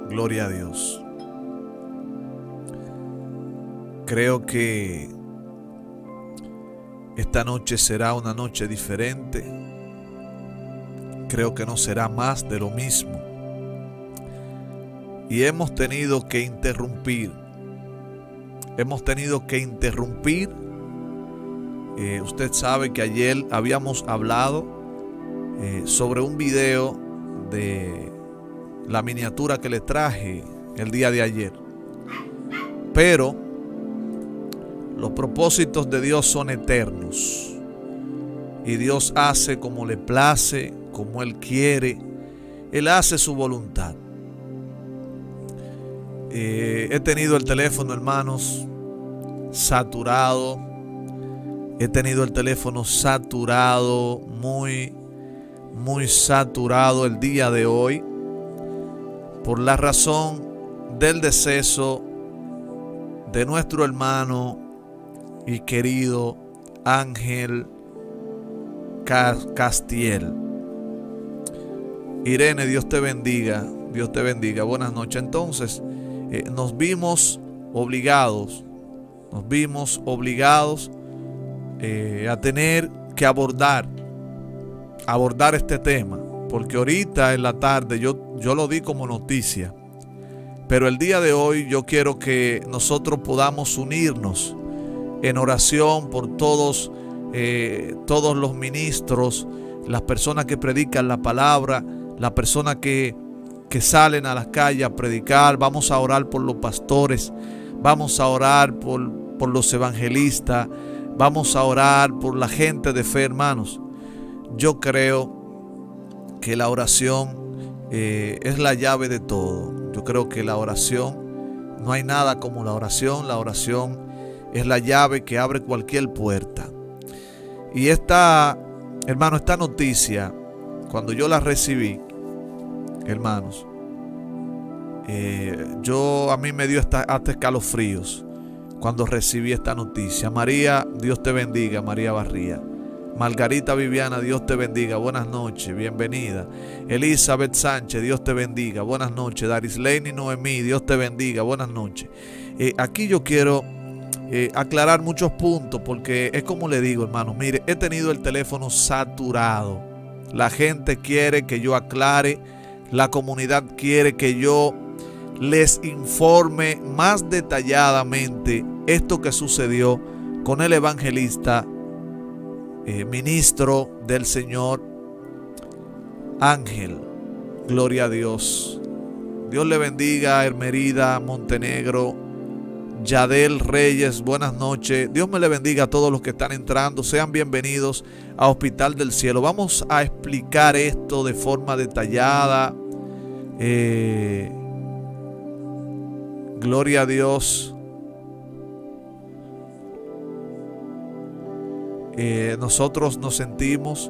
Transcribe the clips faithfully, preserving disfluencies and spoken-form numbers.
Gloria a Dios. Creo que esta noche será una noche diferente. Creo que no será más de lo mismo. Y hemos tenido que interrumpir. Hemos tenido que interrumpir. Eh, usted sabe que ayer habíamos hablado eh, sobre un video de la miniatura que le traje el día de ayer. Pero los propósitos de Dios son eternos. Y Dios hace como le place, como Él quiere. Él hace su voluntad. Eh, he tenido el teléfono, hermanos, saturado. He tenido el teléfono saturado, muy, muy saturado el día de hoy. Por la razón del deceso de nuestro hermano y querido Ángel Castiel. Irene, Dios te bendiga, Dios te bendiga. Buenas noches. Entonces, eh, nos vimos obligados, nos vimos obligados eh, a tener que abordar, abordar este tema, porque ahorita en la tarde yo, yo lo di como noticia, pero el día de hoy yo quiero que nosotros podamos unirnos en oración por todos, eh, todos los ministros, las personas que predican la palabra, las personas que, que salen a las calles a predicar. Vamos a orar por los pastores, vamos a orar por, por los evangelistas, vamos a orar por la gente de fe, hermanos. Yo creo que la oración eh, es la llave de todo. Yo creo que la oración, no hay nada como la oración. La oración es la llave que abre cualquier puerta. Y esta, hermano, esta noticia, cuando yo la recibí, hermanos, eh, yo a mí me dio hasta, hasta escalofríos cuando recibí esta noticia. María, Dios te bendiga, María Barría. Margarita Viviana, Dios te bendiga, buenas noches, bienvenida. Elizabeth Sánchez, Dios te bendiga, buenas noches. Darisleni Noemí, Dios te bendiga, buenas noches. Eh, aquí yo quiero eh, aclarar muchos puntos, porque es como le digo, hermanos, mire, he tenido el teléfono saturado. La gente quiere que yo aclare, la comunidad quiere que yo les informe más detalladamente esto que sucedió con el evangelista, Eh, ministro del Señor, Ángel. Gloria a Dios. Dios le bendiga, Hermerida Montenegro, Yadel Reyes, buenas noches. Dios me le bendiga a todos los que están entrando. Sean bienvenidos a Hospital del Cielo. Vamos a explicar esto de forma detallada. Eh, gloria a Dios. Eh, nosotros nos sentimos,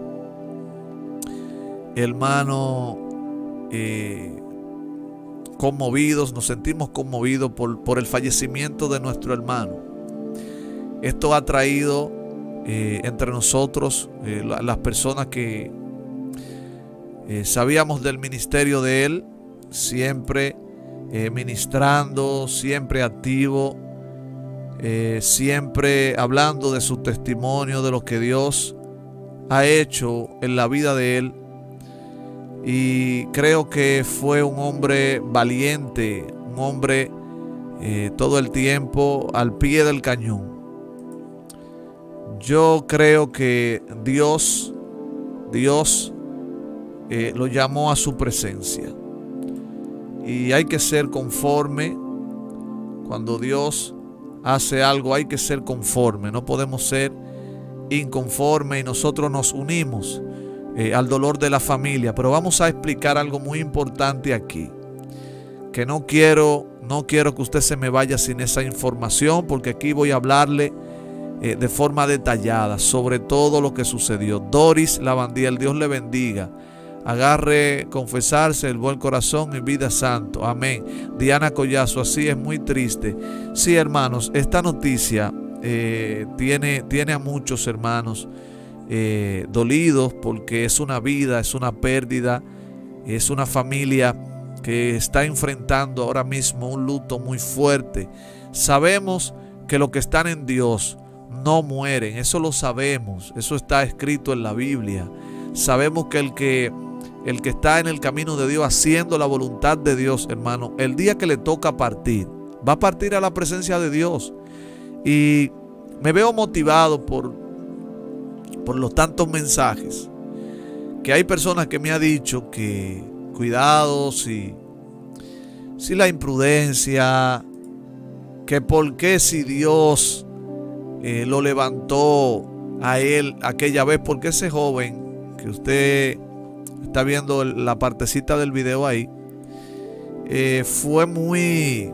hermano, eh, conmovidos, nos sentimos conmovidos por, por el fallecimiento de nuestro hermano. Esto ha traído eh, entre nosotros, eh, la, las personas que eh, sabíamos del ministerio de él, siempre eh, ministrando, siempre activo. Eh, siempre hablando de su testimonio, de lo que Dios ha hecho en la vida de él. Y creo que fue un hombre valiente, un hombre eh, todo el tiempo al pie del cañón. Yo creo que Dios, Dios eh, lo llamó a su presencia. Y hay que ser conforme. Cuando Dios hace algo, hay que ser conforme, no podemos ser inconforme, y nosotros nos unimos eh, al dolor de la familia. Pero vamos a explicar algo muy importante aquí, que no quiero, no quiero que usted se me vaya sin esa información, porque aquí voy a hablarle eh, de forma detallada sobre todo lo que sucedió. Doris Lavandiel, Dios le bendiga. Agarre confesarse el buen corazón y vida santo. Amén. Diana Collazo, así es, muy triste. Sí, hermanos, esta noticia eh, tiene, tiene a muchos hermanos eh, dolidos, porque es una vida, es una pérdida, es una familia que está enfrentando ahora mismo un luto muy fuerte. Sabemos que los que están en Dios no mueren, eso lo sabemos, eso está escrito en la Biblia. Sabemos que el que, el que está en el camino de Dios, haciendo la voluntad de Dios, hermano, el día que le toca partir, va a partir a la presencia de Dios. Y me veo motivado por, por los tantos mensajes que hay personas que me han dicho que cuidado si, si la imprudencia, que por qué si Dios eh, lo levantó a él aquella vez, porque ese joven que usted está viendo la partecita del video ahí, eh, fue muy,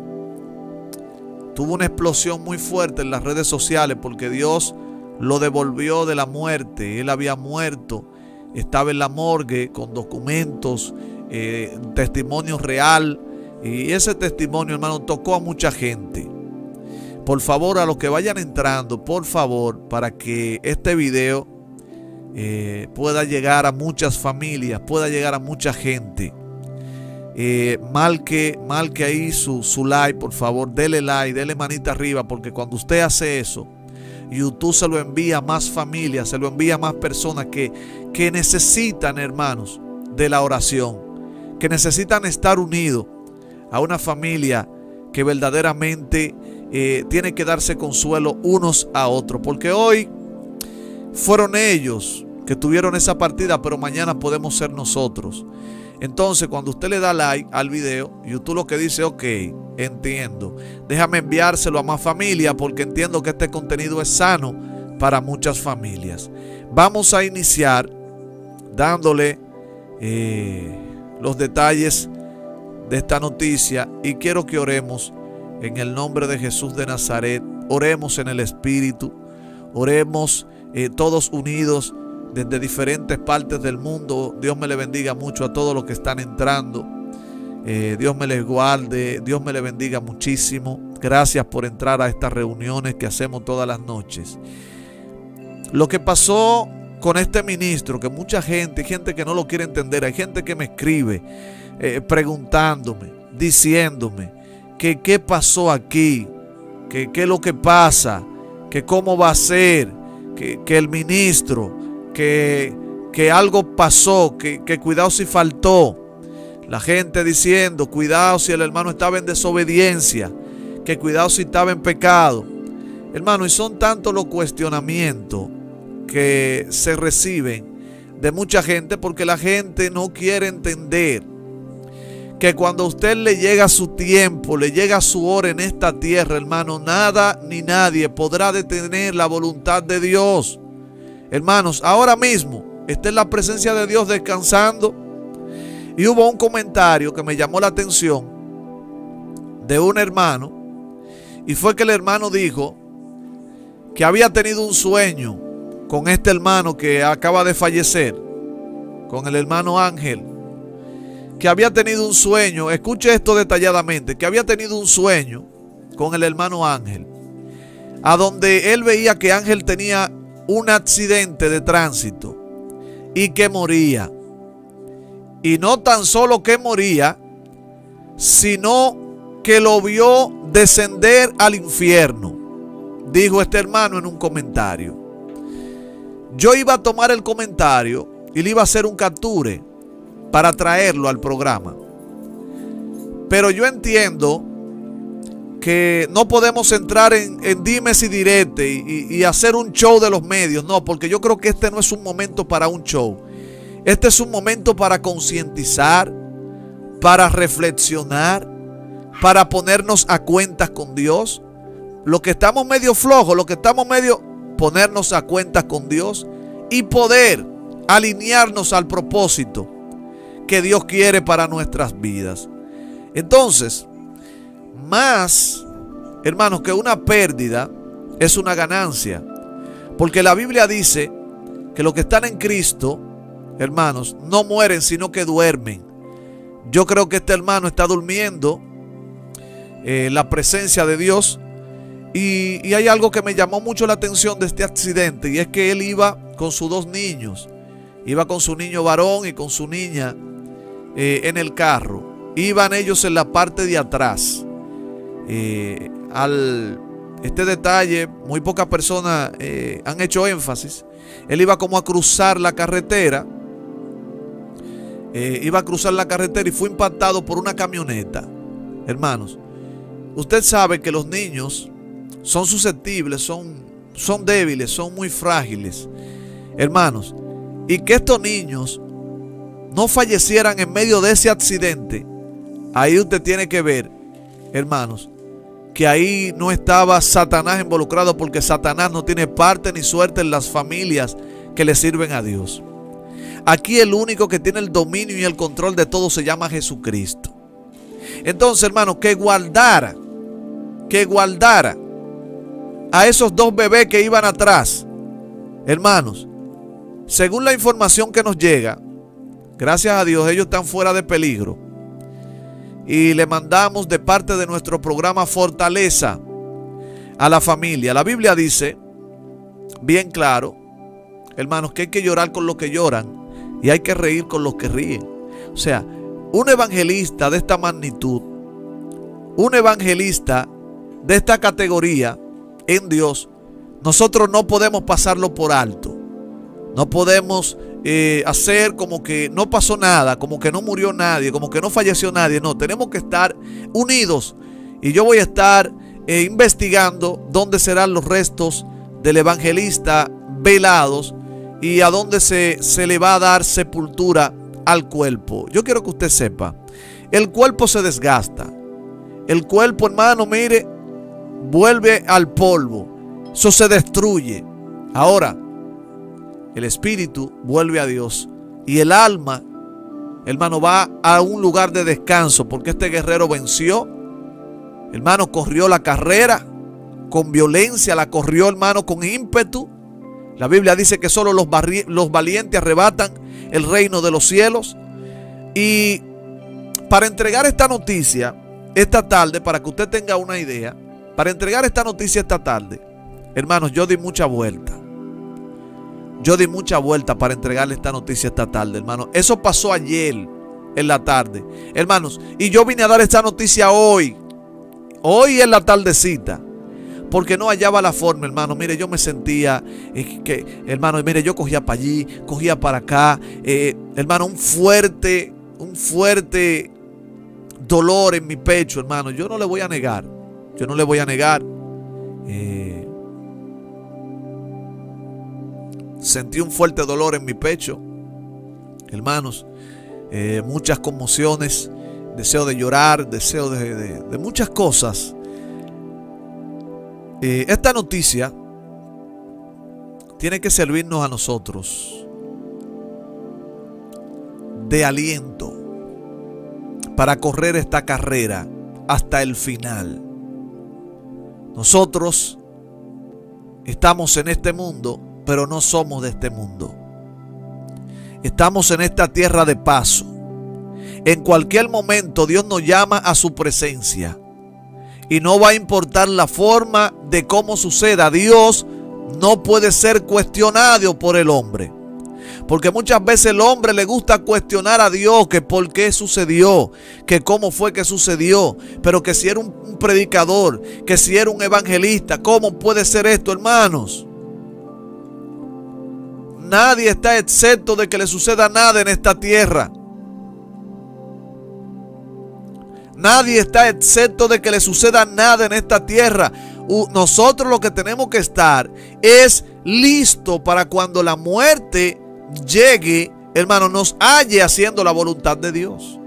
tuvo una explosión muy fuerte en las redes sociales porque Dios lo devolvió de la muerte. Él había muerto, estaba en la morgue con documentos, eh, testimonio real, y ese testimonio, hermano, tocó a mucha gente. Por favor, a los que vayan entrando, por favor, para que este video eh, pueda llegar a muchas familias, pueda llegar a mucha gente. Eh, marque, marque ahí su, su like, por favor, dele like, dele manita arriba, porque cuando usted hace eso, YouTube se lo envía a más familias, se lo envía a más personas que, que necesitan, hermanos, de la oración, que necesitan estar unidos a una familia que verdaderamente eh, tiene que darse consuelo unos a otros, porque hoy fueron ellos que tuvieron esa partida, pero mañana podemos ser nosotros. Entonces, cuando usted le da like al video, YouTube lo que dice, ok, entiendo, déjame enviárselo a más familias porque entiendo que este contenido es sano para muchas familias. Vamos a iniciar dándole eh, los detalles de esta noticia y quiero que oremos en el nombre de Jesús de Nazaret. Oremos en el Espíritu, oremos eh, todos unidos desde diferentes partes del mundo. Dios me le bendiga mucho a todos los que están entrando. Eh, Dios me les guarde, Dios me le bendiga muchísimo. Gracias por entrar a estas reuniones que hacemos todas las noches. Lo que pasó con este ministro, que mucha gente, gente que no lo quiere entender, hay gente que me escribe eh, preguntándome, diciéndome que qué pasó aquí, que qué es lo que pasa, que cómo va a ser, que, que el ministro, que, que algo pasó, que, que cuidado si faltó. La gente diciendo, cuidado si el hermano estaba en desobediencia, que cuidado si estaba en pecado. Hermano, y son tantos los cuestionamientos que se reciben de mucha gente porque la gente no quiere entender que cuando a usted le llega su tiempo, le llega su hora en esta tierra, hermano, nada ni nadie podrá detener la voluntad de Dios. Hermanos, ahora mismo está en la presencia de Dios descansando. Y hubo un comentario que me llamó la atención de un hermano, y fue que el hermano dijo que había tenido un sueño con este hermano que acaba de fallecer, con el hermano Ángel, que había tenido un sueño, escuche esto detalladamente, que había tenido un sueño con el hermano Ángel, a donde él veía que Ángel tenía un accidente de tránsito y que moría. Y no tan solo que moría, sino que lo vio descender al infierno, dijo este hermano en un comentario. Yo iba a tomar el comentario y le iba a hacer un capture para traerlo al programa. Pero yo entiendo que no podemos entrar en, en dimes y diretes y, y, y hacer un show de los medios. No, porque yo creo que este no es un momento para un show. Este es un momento para concientizar, para reflexionar, para ponernos a cuentas con Dios. Los que estamos medio flojos, los que estamos medio, ponernos a cuentas con Dios y poder alinearnos al propósito que Dios quiere para nuestras vidas. Entonces, más, hermanos, que una pérdida es una ganancia. Porque la Biblia dice que los que están en Cristo, hermanos, no mueren sino que duermen. Yo creo que este hermano está durmiendo en eh, la presencia de Dios. Y, y hay algo que me llamó mucho la atención de este accidente, y es que él iba con sus dos niños. Iba con su niño varón y con su niña eh, en el carro. iban ellos en la parte de atrás. Eh, al este detalle, muy pocas personas eh, han hecho énfasis. Él iba como a cruzar la carretera. Eh, iba a cruzar la carretera y fue impactado por una camioneta. Hermanos, usted sabe que los niños son susceptibles, son, son débiles, son muy frágiles. Hermanos, y que estos niños no fallecieran en medio de ese accidente, ahí usted tiene que ver, hermanos, que ahí no estaba Satanás involucrado, porque Satanás no tiene parte ni suerte en las familias que le sirven a Dios. Aquí el único que tiene el dominio y el control de todo se llama Jesucristo. Entonces, hermanos, que guardara, que guardara a esos dos bebés que iban atrás. Hermanos, según la información que nos llega, gracias a Dios ellos están fuera de peligro. Y le mandamos de parte de nuestro programa fortaleza a la familia. La Biblia dice bien claro, hermanos, que hay que llorar con los que lloran y hay que reír con los que ríen. O sea, un evangelista de esta magnitud, un evangelista de esta categoría en Dios, nosotros no podemos pasarlo por alto. No podemos eh, hacer como que no pasó nada, como que no murió nadie, como que no falleció nadie. No, tenemos que estar unidos. Y yo voy a estar eh, investigando dónde serán los restos del evangelista velados y a dónde se, se le va a dar sepultura al cuerpo. Yo quiero que usted sepa, el cuerpo se desgasta. El cuerpo, hermano, mire, vuelve al polvo. Eso se destruye. Ahora, el espíritu vuelve a Dios y el alma, hermano, va a un lugar de descanso, porque este guerrero venció, hermano, corrió la carrera con violencia, la corrió, hermano, con ímpetu. La Biblia dice que solo los, los valientes arrebatan el reino de los cielos. Y para entregar esta noticia esta tarde, para que usted tenga una idea, para entregar esta noticia esta tarde, hermanos, yo di mucha vuelta. Yo di mucha vuelta para entregarle esta noticia esta tarde, hermanos. Eso pasó ayer en la tarde, hermanos. Y yo vine a dar esta noticia hoy. Hoy en la tardecita. Porque no hallaba la forma, hermano. Mire, yo me sentía, eh, que, hermano, mire, yo cogía para allí, cogía para acá. Eh, hermano, un fuerte, un fuerte dolor en mi pecho, hermano. Yo no le voy a negar. Yo no le voy a negar. Eh, Sentí un fuerte dolor en mi pecho, hermanos, eh, muchas conmociones, deseo de llorar, deseo de, de, de muchas cosas. Eh, esta noticia tiene que servirnos a nosotros de aliento para correr esta carrera hasta el final. Nosotros estamos en este mundo, pero no somos de este mundo. Estamos en esta tierra de paso. En cualquier momento Dios nos llama a su presencia. Y no va a importar la forma de cómo suceda. Dios no puede ser cuestionado por el hombre. Porque muchas veces el hombre le gusta cuestionar a Dios, que por qué sucedió, que cómo fue que sucedió, pero que si era un, un predicador, que si era un evangelista, ¿cómo puede ser esto, hermanos? Nadie está exento de que le suceda nada en esta tierra. Nadie está exento de que le suceda nada en esta tierra. Nosotros lo que tenemos que estar es listo para cuando la muerte llegue, hermanos, nos halle haciendo la voluntad de Dios.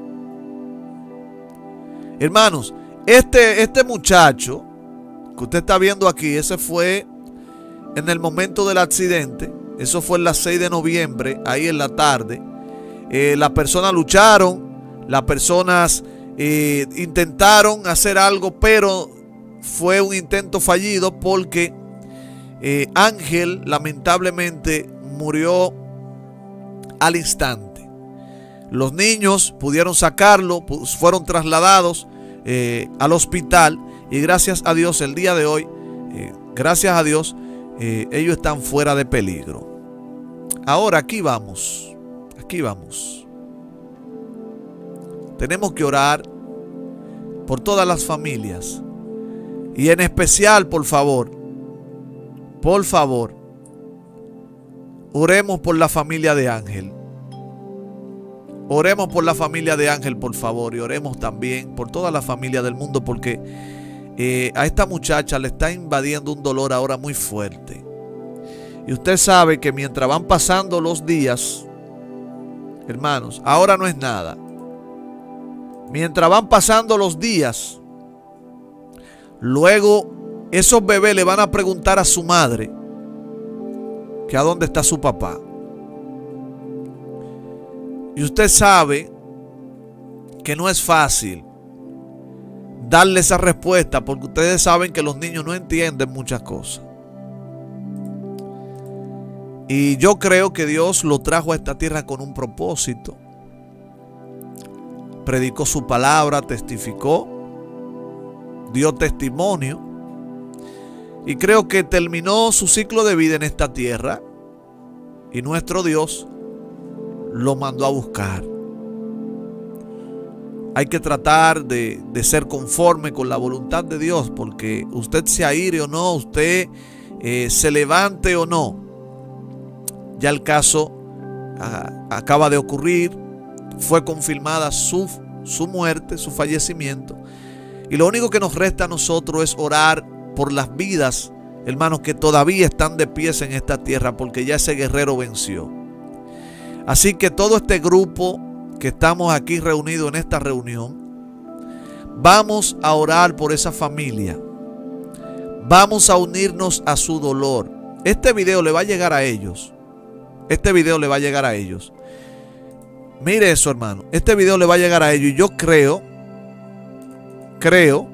Hermanos, este, este muchacho que usted está viendo aquí, ese fue en el momento del accidente. Eso fue en las seis de noviembre, ahí en la tarde. Eh, las personas lucharon, las personas eh, intentaron hacer algo, pero fue un intento fallido porque eh, Ángel lamentablemente murió al instante. Los niños pudieron sacarlo, fueron trasladados eh, al hospital y gracias a Dios el día de hoy, eh, gracias a Dios, eh, ellos están fuera de peligro. Ahora aquí vamos, aquí vamos. tenemos que orar por todas las familias. Y en especial, por favor, por favor, oremos por la familia de Ángel. Oremos por la familia de Ángel, por favor, y oremos también por toda la familia del mundo, porque eh, a esta muchacha le está invadiendo un dolor ahora muy fuerte. Y usted sabe que mientras van pasando los días, hermanos, ahora no es nada. Mientras van pasando los días, luego esos bebés le van a preguntar a su madre que a dónde está su papá. Y usted sabe que no es fácil darle esa respuesta, porque ustedes saben que los niños no entienden muchas cosas. Y yo creo que Dios lo trajo a esta tierra con un propósito. Predicó su palabra, testificó, dio testimonio. Y creo que terminó su ciclo de vida en esta tierra. Y nuestro Dios lo mandó a buscar. Hay que tratar de, de ser conforme con la voluntad de Dios, porque usted se aire o no, usted eh, se levante o no, ya el caso a, acaba de ocurrir, fue confirmada su, su muerte, su fallecimiento, y lo único que nos resta a nosotros es orar por las vidas, hermanos, que todavía están de pies en esta tierra, porque ya ese guerrero venció. Así que todo este grupo que estamos aquí reunidos en esta reunión, vamos a orar por esa familia. Vamos a unirnos a su dolor. Este video le va a llegar a ellos. Este video le va a llegar a ellos. Mire eso, hermano. Este video le va a llegar a ellos. Y yo creo, creo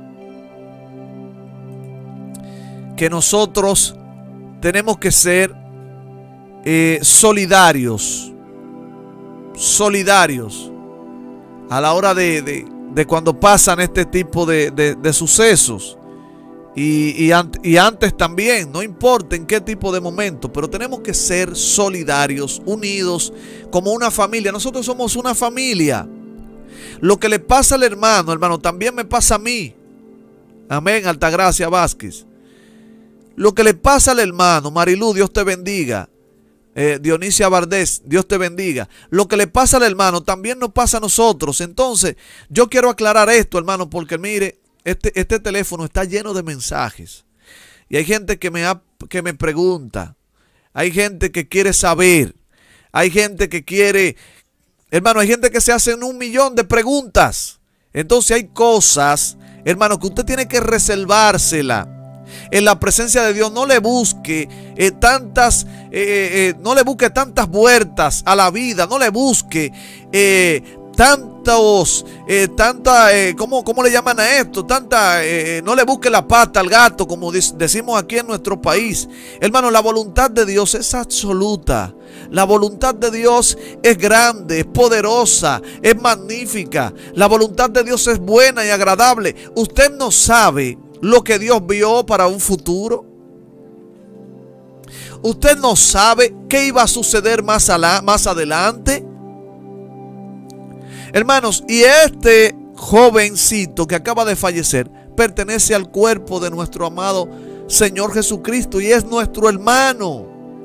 que nosotros tenemos que ser eh, solidarios. solidarios a la hora de, de, de cuando pasan este tipo de, de, de sucesos y, y, an, y antes también, no importa en qué tipo de momento, pero tenemos que ser solidarios, unidos como una familia. Nosotros somos una familia. Lo que le pasa al hermano, hermano, también me pasa a mí. Amén, Altagracia Vázquez. Lo que le pasa al hermano, Marilú, Dios te bendiga. Eh, Dionisia Bardés, Dios te bendiga. Lo que le pasa al hermano también nos pasa a nosotros. Entonces, yo quiero aclarar esto, hermano, porque mire, este, este teléfono está lleno de mensajes. Y hay gente que me, ha, que me pregunta. Hay gente que quiere saber. Hay gente que quiere... Hermano, hay gente que se hacen un millón de preguntas. Entonces hay cosas, hermano, que usted tiene que reservársela. En la presencia de Dios, no le busque eh, tantas, eh, eh, no le busque tantas vueltas a la vida, no le busque eh, tantos, eh, tanta, eh, ¿cómo, ¿cómo le llaman a esto? Tanta, eh, no le busque la pata al gato, como decimos aquí en nuestro país. Hermano, la voluntad de Dios es absoluta. La voluntad de Dios es grande, es poderosa, es magnífica. La voluntad de Dios es buena y agradable. Usted no sabe lo que Dios vio para un futuro. Usted no sabe qué iba a suceder más, la, más adelante. Hermanos, y este jovencito que acaba de fallecer pertenece al cuerpo de nuestro amado Señor Jesucristo y es nuestro hermano.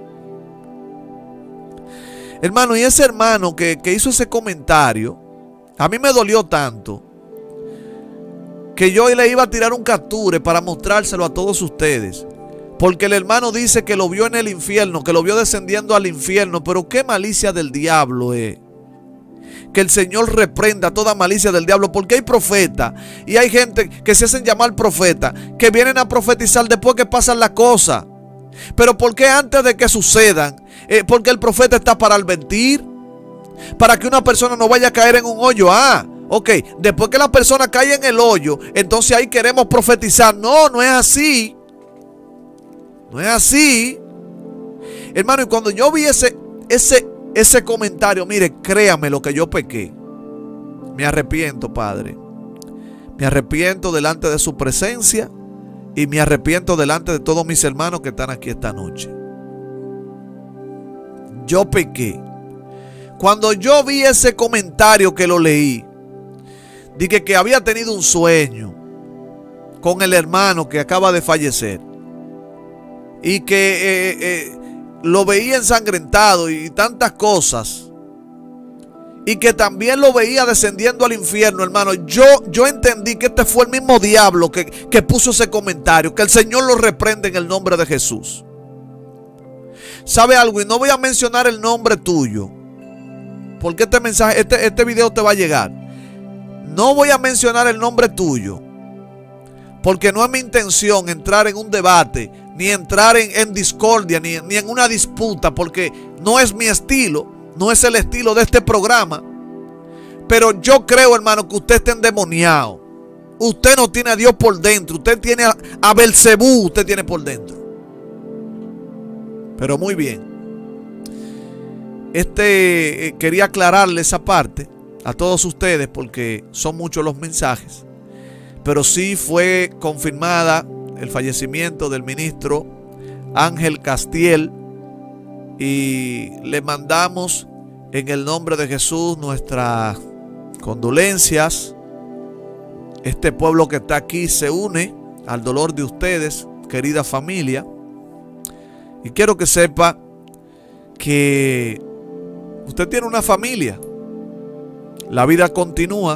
Hermano, y ese hermano que, que hizo ese comentario, a mí me dolió tanto que yo le iba a tirar un capture para mostrárselo a todos ustedes. Porque el hermano dice que lo vio en el infierno, que lo vio descendiendo al infierno. Pero qué malicia del diablo es. Que el Señor reprenda toda malicia del diablo. Porque hay profetas y hay gente que se hacen llamar profeta, que vienen a profetizar después que pasan las cosas. Pero ¿por qué antes de que sucedan? Eh, porque el profeta está para advertir, para que una persona no vaya a caer en un hoyo. Ah, ok, después que la persona cae en el hoyo, entonces ahí queremos profetizar. No, no es así. No es así. Hermano, y cuando yo vi ese, ese, ese comentario, mire, créame lo que yo pequé. Me arrepiento, Padre. Me arrepiento delante de su presencia y me arrepiento delante de todos mis hermanos que están aquí esta noche. Yo pequé. Cuando yo vi ese comentario que lo leí, Dije que había tenido un sueño con el hermano que acaba de fallecer y que eh, eh, lo veía ensangrentado y tantas cosas, y que también lo veía descendiendo al infierno, hermano. Yo, yo entendí que este fue el mismo diablo que, que puso ese comentario, que el Señor lo reprende en el nombre de Jesús. ¿Sabe algo? Y no voy a mencionar el nombre tuyo, porque este mensaje, este, este video te va a llegar. No voy a mencionar el nombre tuyo, porque no es mi intención entrar en un debate, ni entrar en, en discordia, ni, ni en una disputa, porque no es mi estilo, no es el estilo de este programa. Pero yo creo, hermano, que usted está endemoniado. Usted no tiene a Dios por dentro, usted tiene a, a Belcebú, usted tiene por dentro. Pero muy bien. Este eh, quería aclararle esa parte a todos ustedes, porque son muchos los mensajes. Pero sí fue confirmada el fallecimiento del ministro Ángel Castiel, y le mandamos en el nombre de Jesús nuestras condolencias. Este pueblo que está aquí se une al dolor de ustedes, querida familia. Y quiero que sepa que usted tiene una familia. La vida continúa.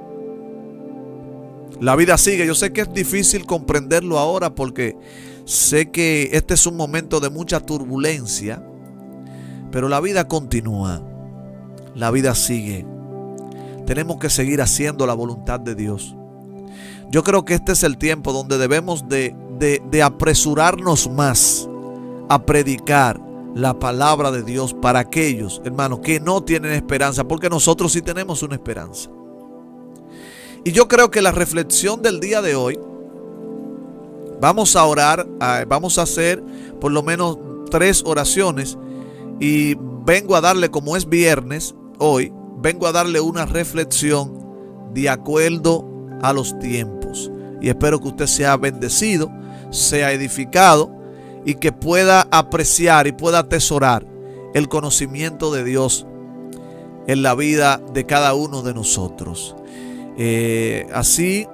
La vida sigue. Yo sé que es difícil comprenderlo ahora, porque sé que este es un momento de mucha turbulencia. Pero la vida continúa. La vida sigue. Tenemos que seguir haciendo la voluntad de Dios. Yo creo que este es el tiempo donde debemos de, de, de apresurarnos más a predicar la palabra de Dios para aquellos, hermanos, que no tienen esperanza, porque nosotros sí tenemos una esperanza. Y yo creo que la reflexión del día de hoy, vamos a orar, vamos a hacer por lo menos tres oraciones, y vengo a darle, como es viernes hoy, vengo a darle una reflexión de acuerdo a los tiempos. Y espero que usted sea bendecido, sea edificado, y que pueda apreciar y pueda atesorar el conocimiento de Dios en la vida de cada uno de nosotros. Eh, así,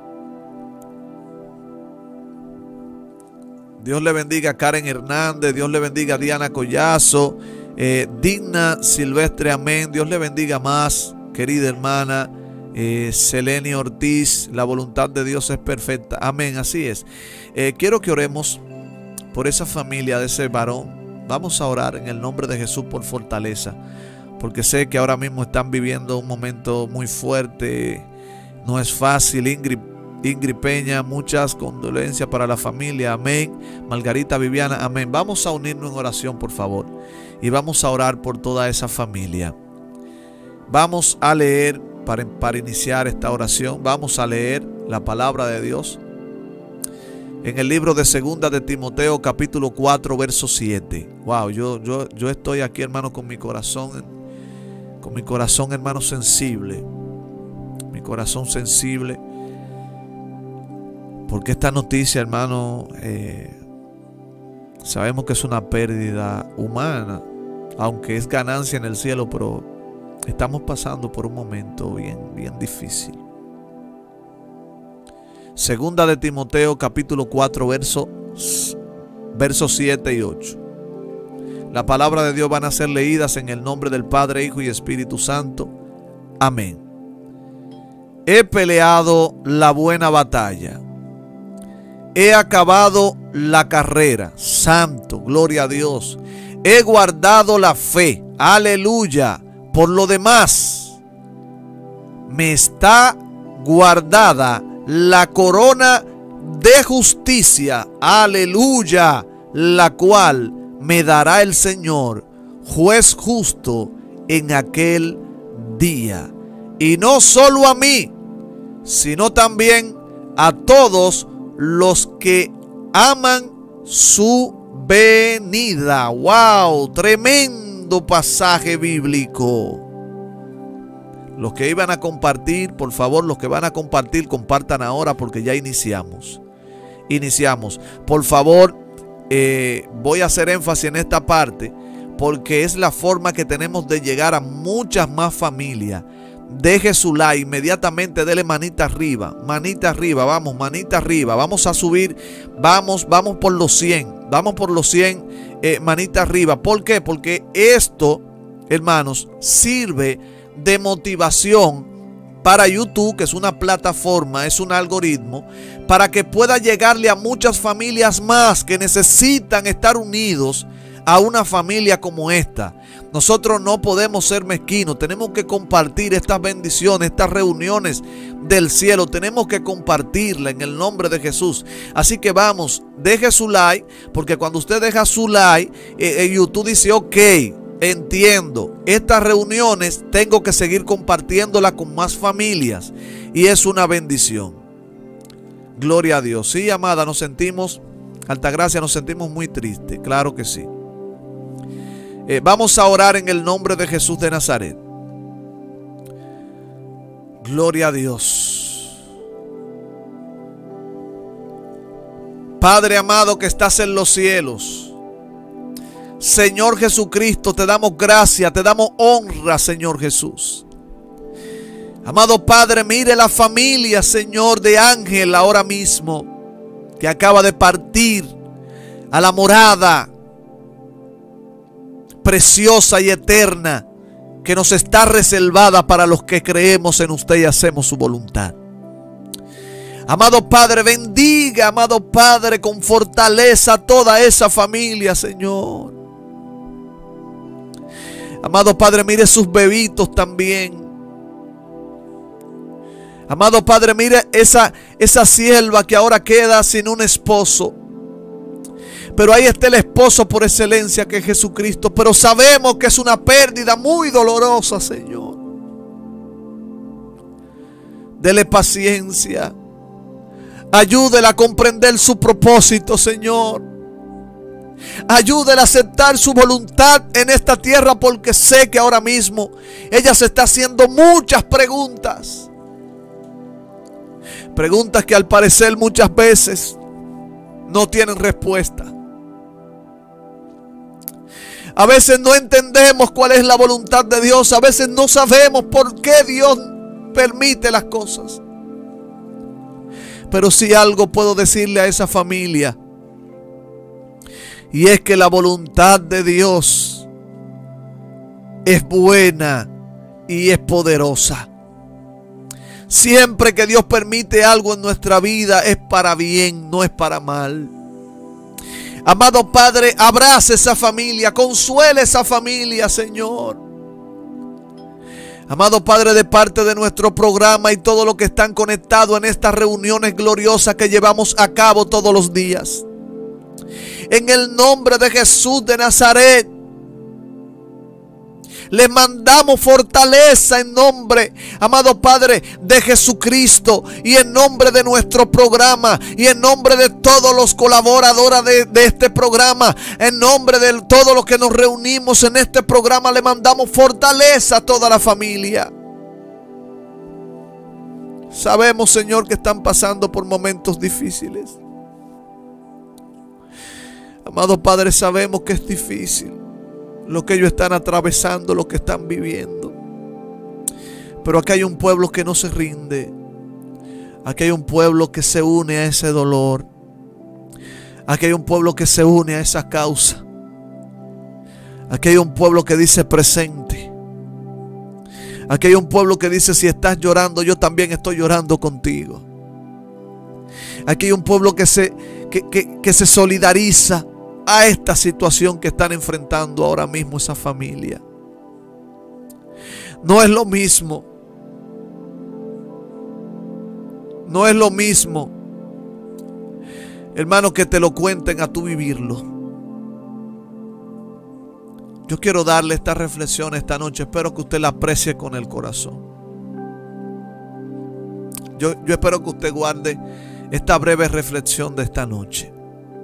Dios le bendiga a Karen Hernández, Dios le bendiga a Diana Collazo, eh, Digna Silvestre, amén. Dios le bendiga más, querida hermana. eh, Selene Ortiz, la voluntad de Dios es perfecta, amén, así es. Eh, quiero que oremos por esa familia de ese varón. Vamos a orar en el nombre de Jesús por fortaleza, porque sé que ahora mismo están viviendo un momento muy fuerte. No es fácil. Ingrid, Ingrid Peña, muchas condolencias para la familia, amén. Margarita Viviana, amén. Vamos a unirnos en oración, por favor, y vamos a orar por toda esa familia. Vamos a leer, para, para iniciar esta oración, vamos a leer la palabra de Dios en el libro de Segunda de Timoteo, capítulo cuatro, verso siete. Wow, yo, yo, yo estoy aquí, hermano, con mi corazón, con mi corazón, hermano, sensible. Mi corazón sensible. Porque esta noticia, hermano, eh, sabemos que es una pérdida humana, aunque es ganancia en el cielo, pero estamos pasando por un momento bien, bien difícil. Segunda de Timoteo, capítulo cuatro, verso, versos siete y ocho. La palabra de Dios van a ser leídas en el nombre del Padre, Hijo y Espíritu Santo. Amén. He peleado la buena batalla. He acabado la carrera. Santo, gloria a Dios. He guardado la fe. Aleluya. Por lo demás, me está guardada la corona de justicia, aleluya, la cual me dará el Señor, juez justo, en aquel día. Y no solo a mí, sino también a todos los que aman su venida. ¡Wow! Tremendo pasaje bíblico. Los que iban a compartir, por favor, los que van a compartir, compartan ahora, porque ya iniciamos. Iniciamos. Por favor, eh, voy a hacer énfasis en esta parte, porque es la forma que tenemos de llegar a muchas más familias. deje su like, inmediatamente dele manita arriba, manita arriba, vamos, manita arriba, vamos a subir, vamos, vamos por los cien, vamos por los cien, eh, manita arriba. ¿Por qué? Porque esto, hermanos, sirve de motivación para YouTube, que es una plataforma, es un algoritmo, para que pueda llegarle a muchas familias más que necesitan estar unidos a una familia como esta. Nosotros no podemos ser mezquinos, tenemos que compartir estas bendiciones, estas reuniones del cielo, tenemos que compartirla en el nombre de Jesús. Así que vamos, deje su like, porque cuando usted deja su like, eh, eh, YouTube dice, ok, entiendo, estas reuniones tengo que seguir compartiéndolas con más familias y es una bendición. Gloria a Dios. Sí, amada, nos sentimos, Altagracia, nos sentimos muy tristes, claro que sí. Eh, vamos a orar en el nombre de Jesús de Nazaret. Gloria a Dios. Padre amado que estás en los cielos, Señor Jesucristo, te damos gracias, te damos honra, Señor Jesús. Amado Padre, mire la familia, Señor, de Ángel ahora mismo, que acaba de partir a la morada preciosa y eterna que nos está reservada para los que creemos en usted y hacemos su voluntad. Amado Padre, bendiga, amado Padre, con fortaleza a toda esa familia, Señor. Amado Padre, mire sus bebitos también. Amado Padre, mire esa, esa sierva que ahora queda sin un esposo. Pero ahí está el esposo por excelencia, que es Jesucristo. Pero sabemos que es una pérdida muy dolorosa, Señor. Dele paciencia. Ayúdela a comprender su propósito, Señor. Ayúdela a aceptar su voluntad en esta tierra, porque sé que ahora mismo ella se está haciendo muchas preguntas. Preguntas que al parecer muchas veces no tienen respuesta. A veces no entendemos cuál es la voluntad de Dios. A veces no sabemos por qué Dios permite las cosas. Pero si algo puedo decirle a esa familia, y es que la voluntad de Dios es buena y es poderosa. Siempre que Dios permite algo en nuestra vida es para bien, no es para mal. Amado Padre, abrace esa familia, consuele esa familia, Señor. Amado Padre, de parte de nuestro programa y todo lo que están conectados en estas reuniones gloriosas que llevamos a cabo todos los días, en el nombre de Jesús de Nazaret, les mandamos fortaleza en nombre, amado Padre, de Jesucristo, y en nombre de nuestro programa, y en nombre de todos los colaboradores de, de este programa, en nombre de todos los que nos reunimos en este programa, le mandamos fortaleza a toda la familia. Sabemos, Señor, que están pasando por momentos difíciles. Amado Padre, sabemos que es difícil lo que ellos están atravesando, lo que están viviendo. Pero aquí hay un pueblo que no se rinde. Aquí hay un pueblo que se une a ese dolor. Aquí hay un pueblo que se une a esa causa. Aquí hay un pueblo que dice presente. Aquí hay un pueblo que dice, si estás llorando, yo también estoy llorando contigo. Aquí hay un pueblo que se, que, que, que se solidariza a esta situación que están enfrentando ahora mismo esa familia. No es lo mismo. No es lo mismo, hermano, que te lo cuenten a tú vivirlo. Yo quiero darle esta reflexión esta noche. Espero que usted la aprecie con el corazón. Yo, yo espero que usted guarde esta breve reflexión de esta noche.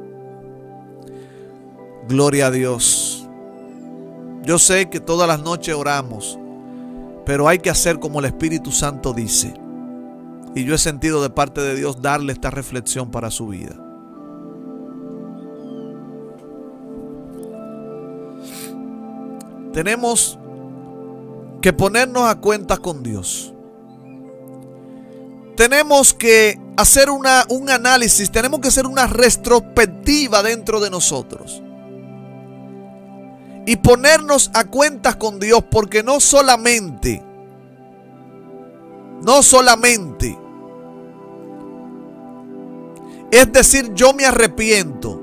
Gloria a Dios. Yo sé que todas las noches oramos, pero hay que hacer como el Espíritu Santo dice. Y yo he sentido de parte de Dios darle esta reflexión para su vida. Tenemos que ponernos a cuentas con Dios. Tenemos que hacer una, un análisis, tenemos que hacer una retrospectiva dentro de nosotros. Y ponernos a cuentas con Dios, porque no solamente, no solamente es decir, yo me arrepiento.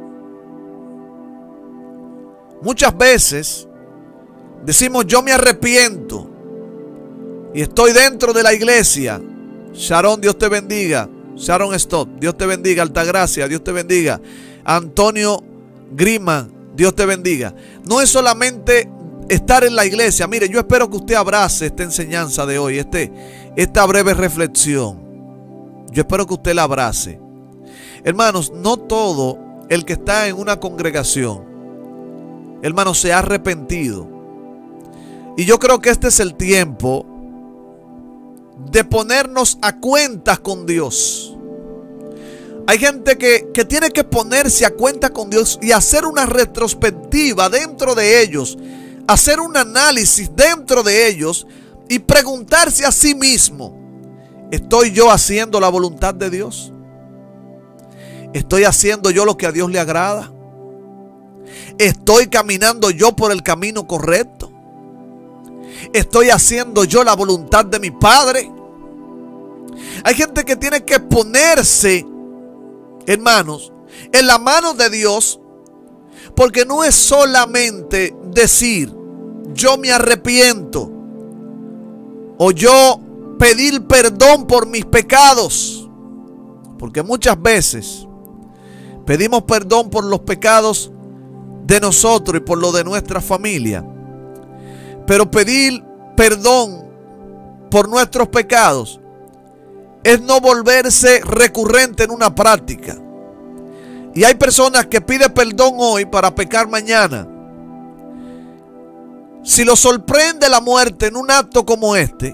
Muchas veces decimos yo me arrepiento y estoy dentro de la iglesia. Sharon, Dios te bendiga. Sharon Stott, Dios te bendiga. Altagracia, Dios te bendiga. Antonio Grima, Dios te bendiga. No es solamente estar en la iglesia. Mire, yo espero que usted abrace esta enseñanza de hoy, este, esta breve reflexión. Yo espero que usted la abrace. Hermanos, no todo el que está en una congregación, hermanos, se ha arrepentido. Y yo creo que este es el tiempo de ponernos a cuentas con Dios. Hay gente que, que tiene que ponerse a cuenta con Dios y hacer una retrospectiva dentro de ellos, hacer un análisis dentro de ellos y preguntarse a sí mismo: ¿estoy yo haciendo la voluntad de Dios? ¿Estoy haciendo yo lo que a Dios le agrada? ¿Estoy caminando yo por el camino correcto? ¿Estoy haciendo yo la voluntad de mi Padre? Hay gente que tiene que ponerse, hermanos, en la mano de Dios, porque no es solamente decir yo me arrepiento o yo pedir perdón por mis pecados, porque muchas veces pedimos perdón por los pecados de nosotros y por lo de nuestra familia. Pero pedir perdón por nuestros pecados es no volverse recurrente en una práctica. Y hay personas que piden perdón hoy para pecar mañana. Si lo sorprende la muerte en un acto como este,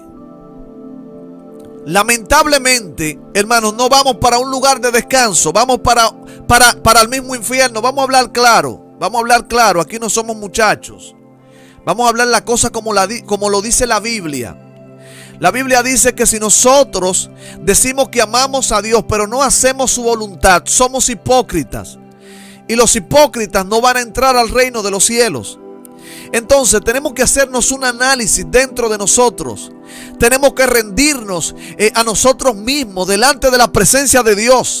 lamentablemente, hermanos, no vamos para un lugar de descanso, vamos para, para, para el mismo infierno. Vamos a hablar claro, vamos a hablar claro, aquí no somos muchachos. Vamos a hablar la cosa como, la, como lo dice la Biblia. La Biblia dice que si nosotros decimos que amamos a Dios, pero no hacemos su voluntad, somos hipócritas. Y los hipócritas no van a entrar al reino de los cielos. Entonces tenemos que hacernos un análisis dentro de nosotros. Tenemos que rendirnos eh, a nosotros mismos delante de la presencia de Dios.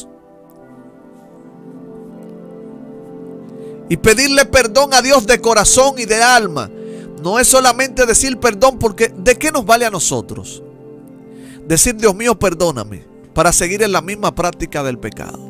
Y pedirle perdón a Dios de corazón y de alma. No es solamente decir perdón, porque ¿de qué nos vale a nosotros decir Dios mío perdóname para seguir en la misma práctica del pecado?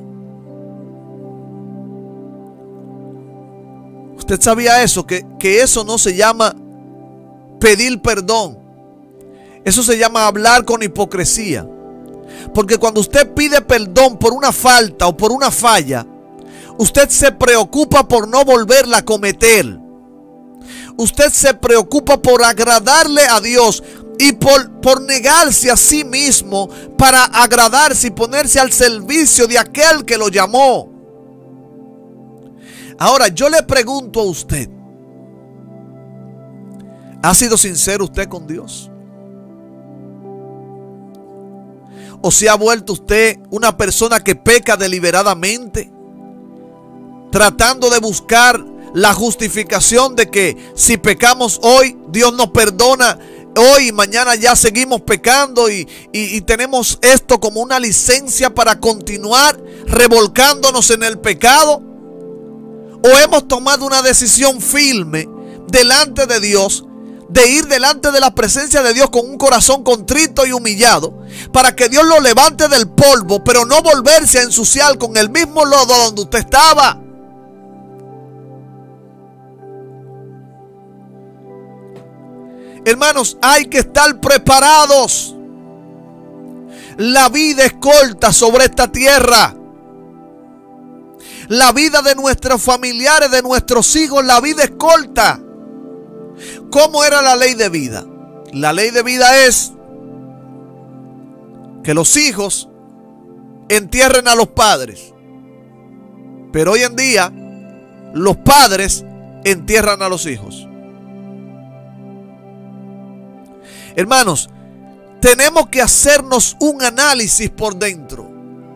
¿Usted sabía eso? Que, que eso no se llama pedir perdón. Eso se llama hablar con hipocresía. Porque cuando usted pide perdón por una falta o por una falla, usted se preocupa por no volverla a cometer. Usted se preocupa por agradarle a Dios y por, por negarse a sí mismo para agradarse y ponerse al servicio de aquel que lo llamó. Ahora, yo le pregunto a usted, ¿ha sido sincero usted con Dios? ¿O se ha vuelto usted una persona que peca deliberadamente, tratando de buscar la justificación de que si pecamos hoy, Dios nos perdona hoy y mañana ya seguimos pecando y, y, y tenemos esto como una licencia para continuar revolcándonos en el pecado? ¿O hemos tomado una decisión firme delante de Dios de ir delante de la presencia de Dios con un corazón contrito y humillado para que Dios lo levante del polvo, pero no volverse a ensuciar con el mismo lodo donde usted estaba? Hermanos, hay que estar preparados. La vida es corta sobre esta tierra. La vida de nuestros familiares, de nuestros hijos, la vida es corta. ¿Cómo era la ley de vida? La ley de vida es que los hijos entierren a los padres. Pero hoy en día, los padres entierran a los hijos. Hermanos, tenemos que hacernos un análisis por dentro.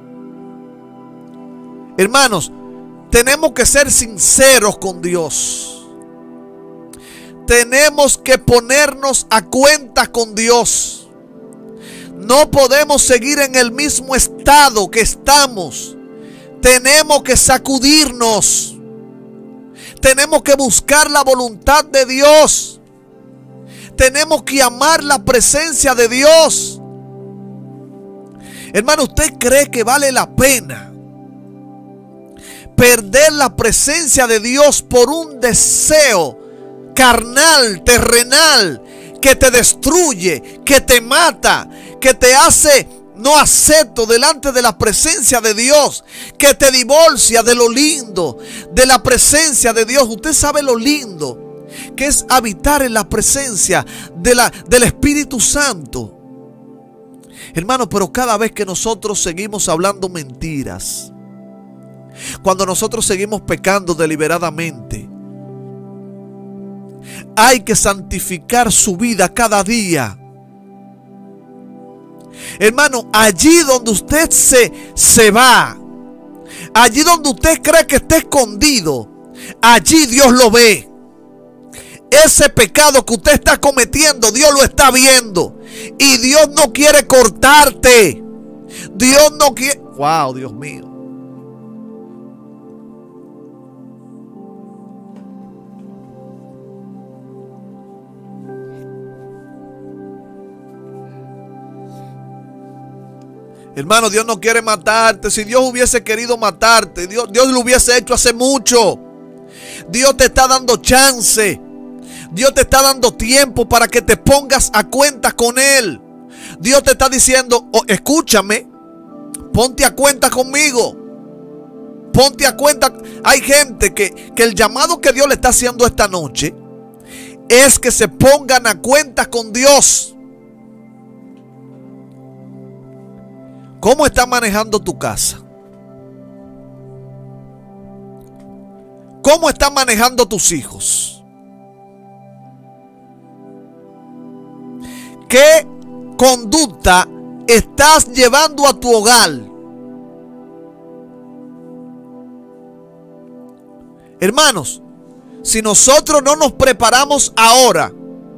Hermanos, tenemos que ser sinceros con Dios. Tenemos que ponernos a cuenta con Dios. No podemos seguir en el mismo estado que estamos. Tenemos que sacudirnos. Tenemos que buscar la voluntad de Dios. Tenemos que amar la presencia de Dios. Hermano, ¿usted cree que vale la pena perder la presencia de Dios por un deseo carnal, terrenal, que te destruye, que te mata, que te hace no acepto delante de la presencia de Dios, que te divorcia de lo lindo, de la presencia de Dios? Usted sabe lo lindo que es habitar en la presencia de la, del Espíritu Santo. Hermano, pero cada vez que nosotros seguimos hablando mentiras, cuando nosotros seguimos pecando deliberadamente, hay que santificar su vida cada día. Hermano, allí donde usted se, se va, allí donde usted cree que está escondido, allí Dios lo ve. Ese pecado que usted está cometiendo, Dios lo está viendo. Y Dios no quiere cortarte. Dios no quiere... Wow, Dios mío. Hermano, Dios no quiere matarte. Si Dios hubiese querido matarte, Dios, Dios lo hubiese hecho hace mucho. Dios te está dando chance. Dios te está dando tiempo para que te pongas a cuenta con Él. Dios te está diciendo, oh, escúchame, ponte a cuenta conmigo. Ponte a cuenta. Hay gente que, que el llamado que Dios le está haciendo esta noche es que se pongan a cuenta con Dios. ¿Cómo estás manejando tu casa? ¿Cómo estás manejando tus hijos? ¿Qué conducta estás llevando a tu hogar? Hermanos, si nosotros no nos preparamos ahora,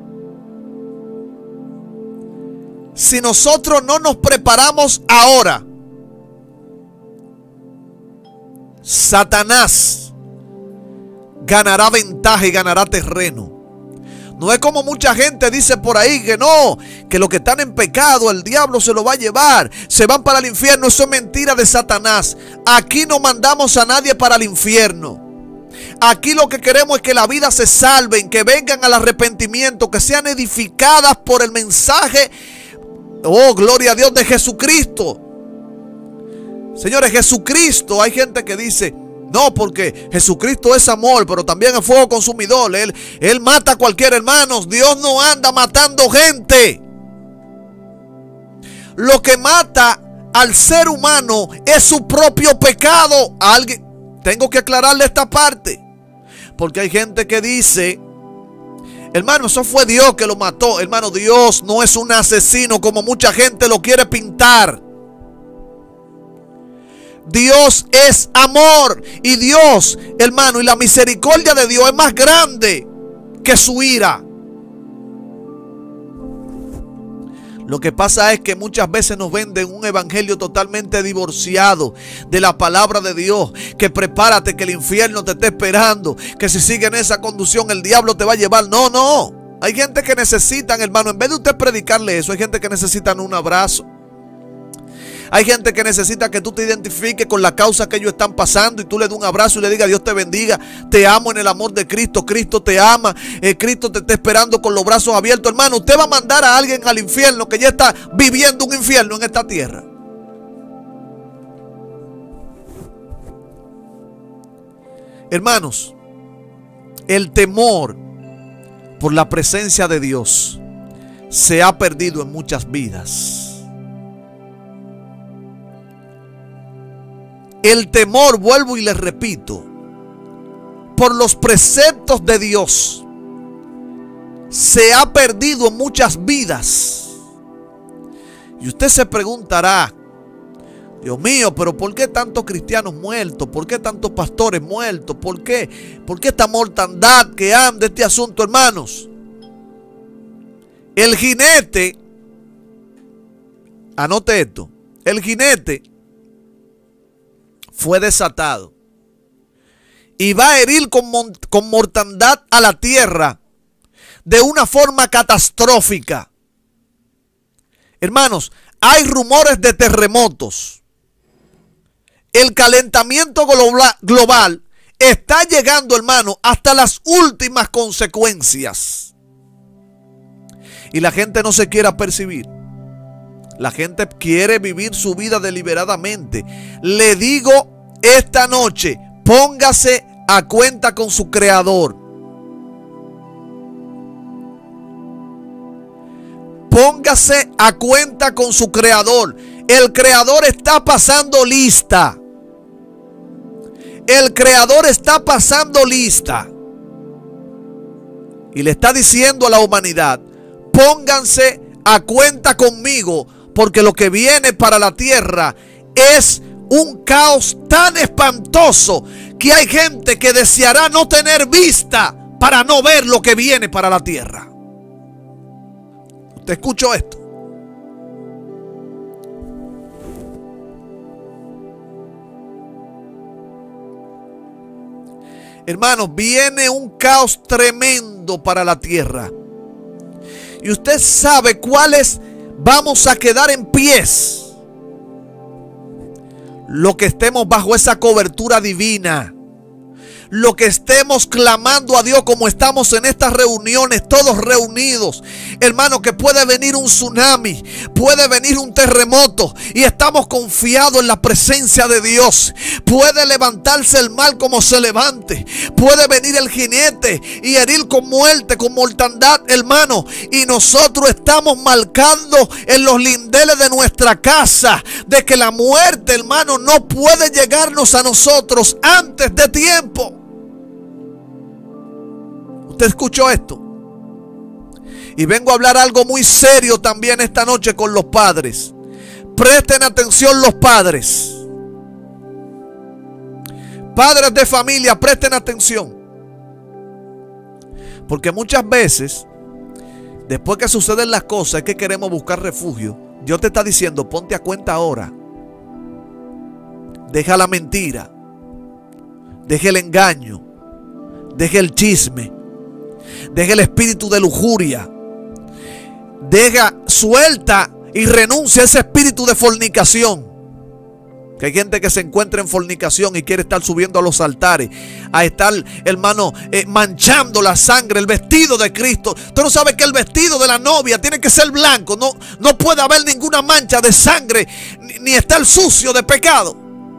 si nosotros no nos preparamos ahora, Satanás ganará ventaja y ganará terreno. No es como mucha gente dice por ahí que no, que los que están en pecado el diablo se lo va a llevar, se van para el infierno. Eso es mentira de Satanás. Aquí no mandamos a nadie para el infierno. Aquí lo que queremos es que la vida se salven, que vengan al arrepentimiento, que sean edificadas por el mensaje, oh gloria a Dios, de Jesucristo. Señores, Jesucristo, hay gente que dice, no, porque Jesucristo es amor, pero también es fuego consumidor. Él, él mata a cualquier hermano. Dios no anda matando gente. Lo que mata al ser humano es su propio pecado. Alguien, tengo que aclararle esta parte, porque hay gente que dice, hermano, eso fue Dios que lo mató. Hermano, Dios no es un asesino como mucha gente lo quiere pintar. Dios es amor. Y Dios, hermano, y la misericordia de Dios es más grande que su ira. Lo que pasa es que muchas veces nos venden un evangelio totalmente divorciado de la palabra de Dios. Que prepárate, que el infierno te está esperando, que si sigues en esa conducción el diablo te va a llevar. No, no. Hay gente que necesitan, hermano, en vez de usted predicarle eso, hay gente que necesitan un abrazo. Hay gente que necesita que tú te identifiques con la causa que ellos están pasando y tú le des un abrazo y le digas, Dios te bendiga, te amo en el amor de Cristo, Cristo te ama, eh, Cristo te está esperando con los brazos abiertos. Hermano, usted va a mandar a alguien al infierno que ya está viviendo un infierno en esta tierra. Hermanos, el temor por la presencia de Dios se ha perdido en muchas vidas. El temor, vuelvo y les repito, por los preceptos de Dios se ha perdido en muchas vidas. Y usted se preguntará, Dios mío, pero ¿por qué tantos cristianos muertos? ¿Por qué tantos pastores muertos? ¿Por qué? ¿Por qué esta mortandad que anda este asunto, hermanos? El jinete, anote esto, el jinete fue desatado y va a herir con, con mortandad a la tierra de una forma catastrófica. Hermanos, hay rumores de terremotos. El calentamiento global está llegando, hermano, hasta las últimas consecuencias. Y la gente no se quiere apercibir. La gente quiere vivir su vida deliberadamente. Le digo esta noche, póngase a cuenta con su Creador. Póngase a cuenta con su Creador. El Creador está pasando lista. El Creador está pasando lista. Y le está diciendo a la humanidad, pónganse a cuenta conmigo, porque lo que viene para la tierra es un caos tan espantoso que hay gente que deseará no tener vista para no ver lo que viene para la tierra. ¿Usted escuchó esto? Hermanos, viene un caos tremendo para la tierra. Y usted sabe cuáles vamos a quedar en pies. Lo que estemos bajo esa cobertura divina. Lo que estemos clamando a Dios como estamos en estas reuniones, todos reunidos. Hermano, que puede venir un tsunami, puede venir un terremoto y estamos confiados en la presencia de Dios. Puede levantarse el mal como se levante. Puede venir el jinete y herir con muerte, con mortandad, hermano. Y nosotros estamos marcando en los lindeles de nuestra casa de que la muerte, hermano, no puede llegarnos a nosotros antes de tiempo. ¿Usted escuchó esto? Y vengo a hablar algo muy serio también esta noche con los padres. Presten atención los padres. Padres de familia, presten atención. Porque muchas veces, después que suceden las cosas, es que queremos buscar refugio. Dios te está diciendo, ponte a cuenta ahora. Deja la mentira. Deja el engaño. Deja el chisme. Deja el espíritu de lujuria. Deja, suelta y renuncia a ese espíritu de fornicación. Que hay gente que se encuentra en fornicación y quiere estar subiendo a los altares, a estar, hermano, eh, manchando la sangre, el vestido de Cristo. Tú no sabes que el vestido de la novia tiene que ser blanco. No, no puede haber ninguna mancha de sangre, ni, ni estar sucio de pecado.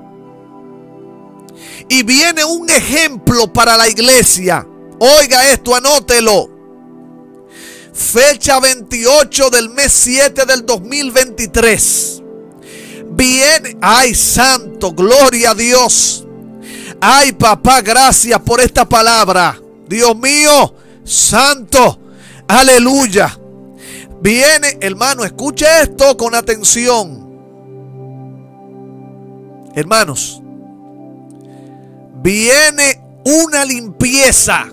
Y viene un ejemplo para la iglesia. Oiga esto, anótelo. Fecha veintiocho del mes siete del dos mil veintitrés. Viene, ay santo, gloria a Dios. Ay papá, gracias por esta palabra. Dios mío, santo, aleluya. Viene, hermano, escuche esto con atención. Hermanos, viene una limpieza.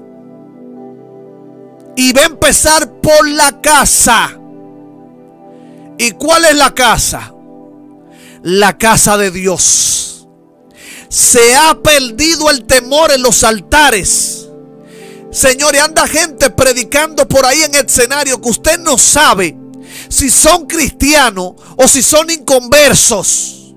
Y va a empezar por la casa. ¿Y cuál es la casa? La casa de Dios. Se ha perdido el temor en los altares. Señores, anda gente predicando por ahí en el escenario que usted no sabe si son cristianos o si son inconversos.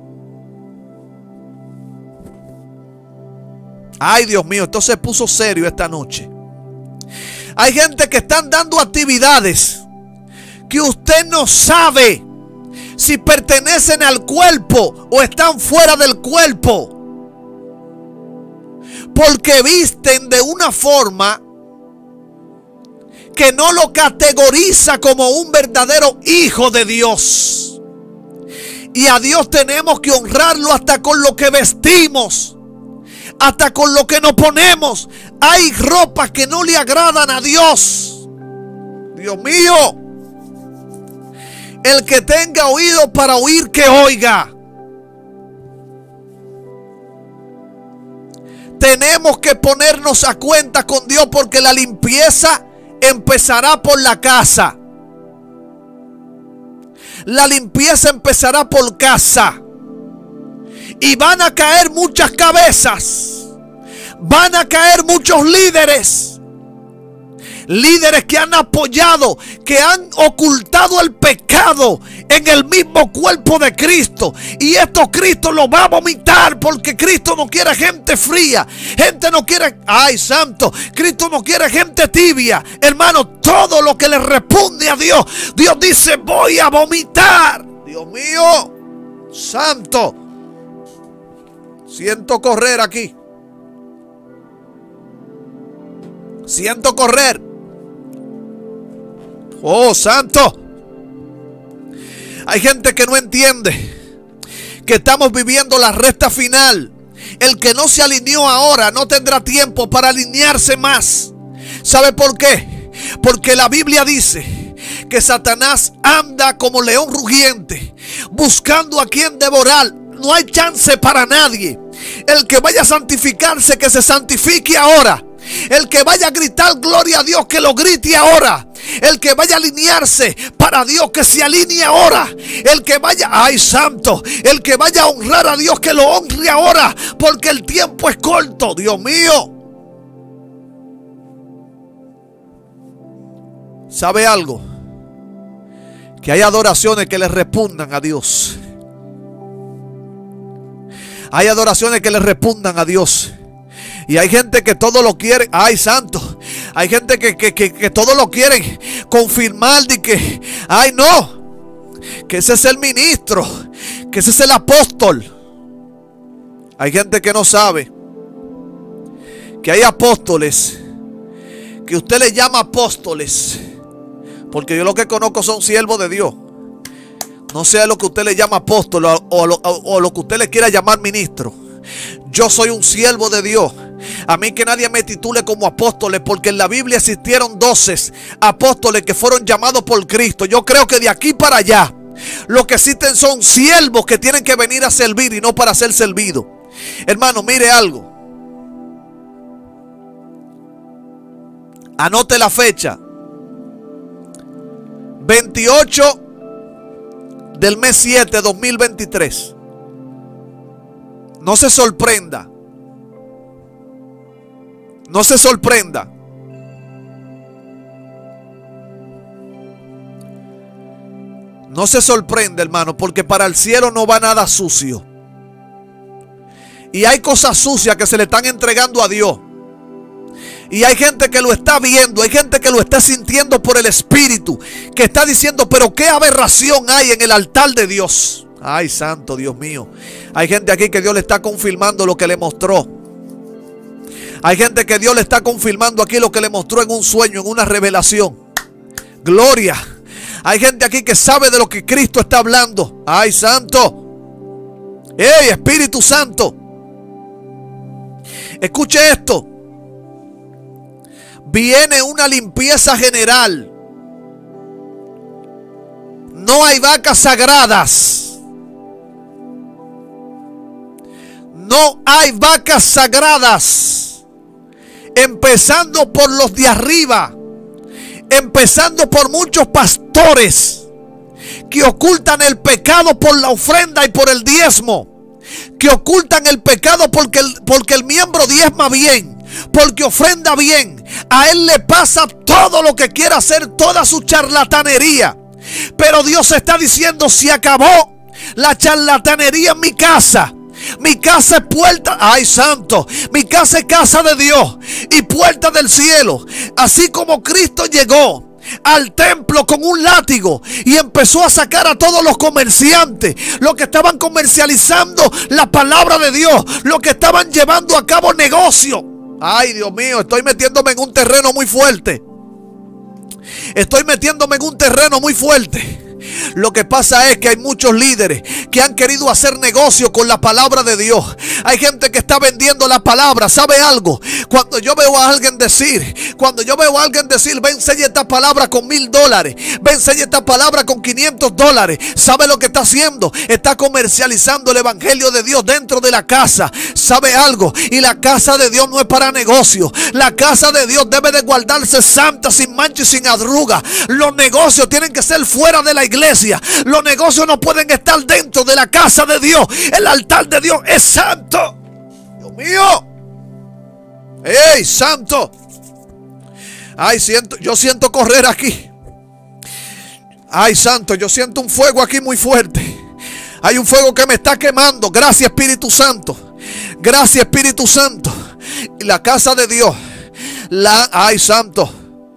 Ay, Dios mío, esto se puso serio esta noche. Hay gente que están dando actividades que usted no sabe si pertenecen al cuerpo o están fuera del cuerpo. Porque visten de una forma que no lo categoriza como un verdadero hijo de Dios. Y a Dios tenemos que honrarlo hasta con lo que vestimos, hasta con lo que nos ponemos. Hay ropas que no le agradan a Dios. Dios mío. El que tenga oído para oír, que oiga. Tenemos que ponernos a cuenta con Dios, porque la limpieza empezará por la casa. La limpieza empezará por casa. Y van a caer muchas cabezas. Van a caer muchos líderes. Líderes que han apoyado, que han ocultado el pecado en el mismo cuerpo de Cristo. Y esto Cristo lo va a vomitar, porque Cristo no quiere gente fría. Gente no quiere, ay santo, Cristo no quiere gente tibia. Hermano, todo lo que le responde a Dios, Dios dice: voy a vomitar. Dios mío, santo. Siento correr aquí. Siento correr. Oh, santo. Hay gente que no entiende que estamos viviendo la recta final. El que no se alineó ahora no tendrá tiempo para alinearse más. ¿Sabe por qué? Porque la Biblia dice que Satanás anda como león rugiente, buscando a quien devorar. No hay chance para nadie. El que vaya a santificarse, que se santifique ahora. El que vaya a gritar gloria a Dios, que lo grite ahora. El que vaya a alinearse para Dios, que se alinee ahora. El que vaya, ay santo, el que vaya a honrar a Dios, que lo honre ahora, porque el tiempo es corto. Dios mío. ¿Sabe algo? Que hay adoraciones que le repundan a Dios. Hay adoraciones que le repundan a Dios. Y hay gente que todo lo quiere. Ay, santo. Hay gente que, que, que, que todo lo quiere confirmar de que, ay, no, que ese es el ministro, que ese es el apóstol. Hay gente que no sabe que hay apóstoles que usted le llama apóstoles, porque yo lo que conozco son siervos de Dios. No sea lo que usted le llama apóstol o, o, o, o lo que usted le quiera llamar ministro. Yo soy un siervo de Dios. A mí que nadie me titule como apóstoles, porque en la Biblia existieron doce apóstoles que fueron llamados por Cristo. Yo creo que de aquí para allá lo que existen son siervos que tienen que venir a servir y no para ser servidos. Hermano, mire algo. Anote la fecha. veintiocho del mes siete, dos mil veintitrés. No se sorprenda. No se sorprenda. No se sorprenda, hermano, porque para el cielo no va nada sucio. Y hay cosas sucias que se le están entregando a Dios. Y hay gente que lo está viendo, hay gente que lo está sintiendo por el Espíritu, que está diciendo: pero qué aberración hay en el altar de Dios. Ay, santo Dios mío. Hay gente aquí que Dios le está confirmando lo que le mostró. Hay gente que Dios le está confirmando aquí lo que le mostró en un sueño, en una revelación. Gloria. Hay gente aquí que sabe de lo que Cristo está hablando. Ay, santo. ¡Ey, Espíritu Santo! Escuche esto. Viene una limpieza general. No hay vacas sagradas. No hay vacas sagradas. Empezando por los de arriba. Empezando por muchos pastores que ocultan el pecado por la ofrenda y por el diezmo. Que ocultan el pecado porque el, porque el miembro diezma bien, porque ofrenda bien. A él le pasa todo lo que quiera hacer, toda su charlatanería. Pero Dios está diciendo: se acabó la charlatanería en mi casa. Mi casa es puerta, ay santo, mi casa es casa de Dios y puerta del cielo. Así como Cristo llegó al templo con un látigo y empezó a sacar a todos los comerciantes, los que estaban comercializando la palabra de Dios, los que estaban llevando a cabo negocio. Ay, Dios mío, estoy metiéndome en un terreno muy fuerte. Estoy metiéndome en un terreno muy fuerte. Lo que pasa es que hay muchos líderes que han querido hacer negocio con la palabra de Dios. Hay gente que está vendiendo la palabra. ¿Sabe algo? Cuando yo veo a alguien decir, cuando yo veo a alguien decir, ven, enseña esta palabra con mil dólares, ven, enseña esta palabra con quinientos dólares. ¿Sabe lo que está haciendo? Está comercializando el evangelio de Dios dentro de la casa. ¿Sabe algo? Y la casa de Dios no es para negocio. La casa de Dios debe de guardarse santa, sin mancha y sin arruga. Los negocios tienen que ser fuera de la iglesia. Los negocios no pueden estar dentro de la casa de Dios. El altar de Dios es santo. Dios mío. ¡Ey, santo! Ay, siento, yo siento correr aquí. Ay, santo, yo siento un fuego aquí muy fuerte. Hay un fuego que me está quemando. Gracias, Espíritu Santo. Gracias, Espíritu Santo. Y la casa de Dios, la, ay, santo.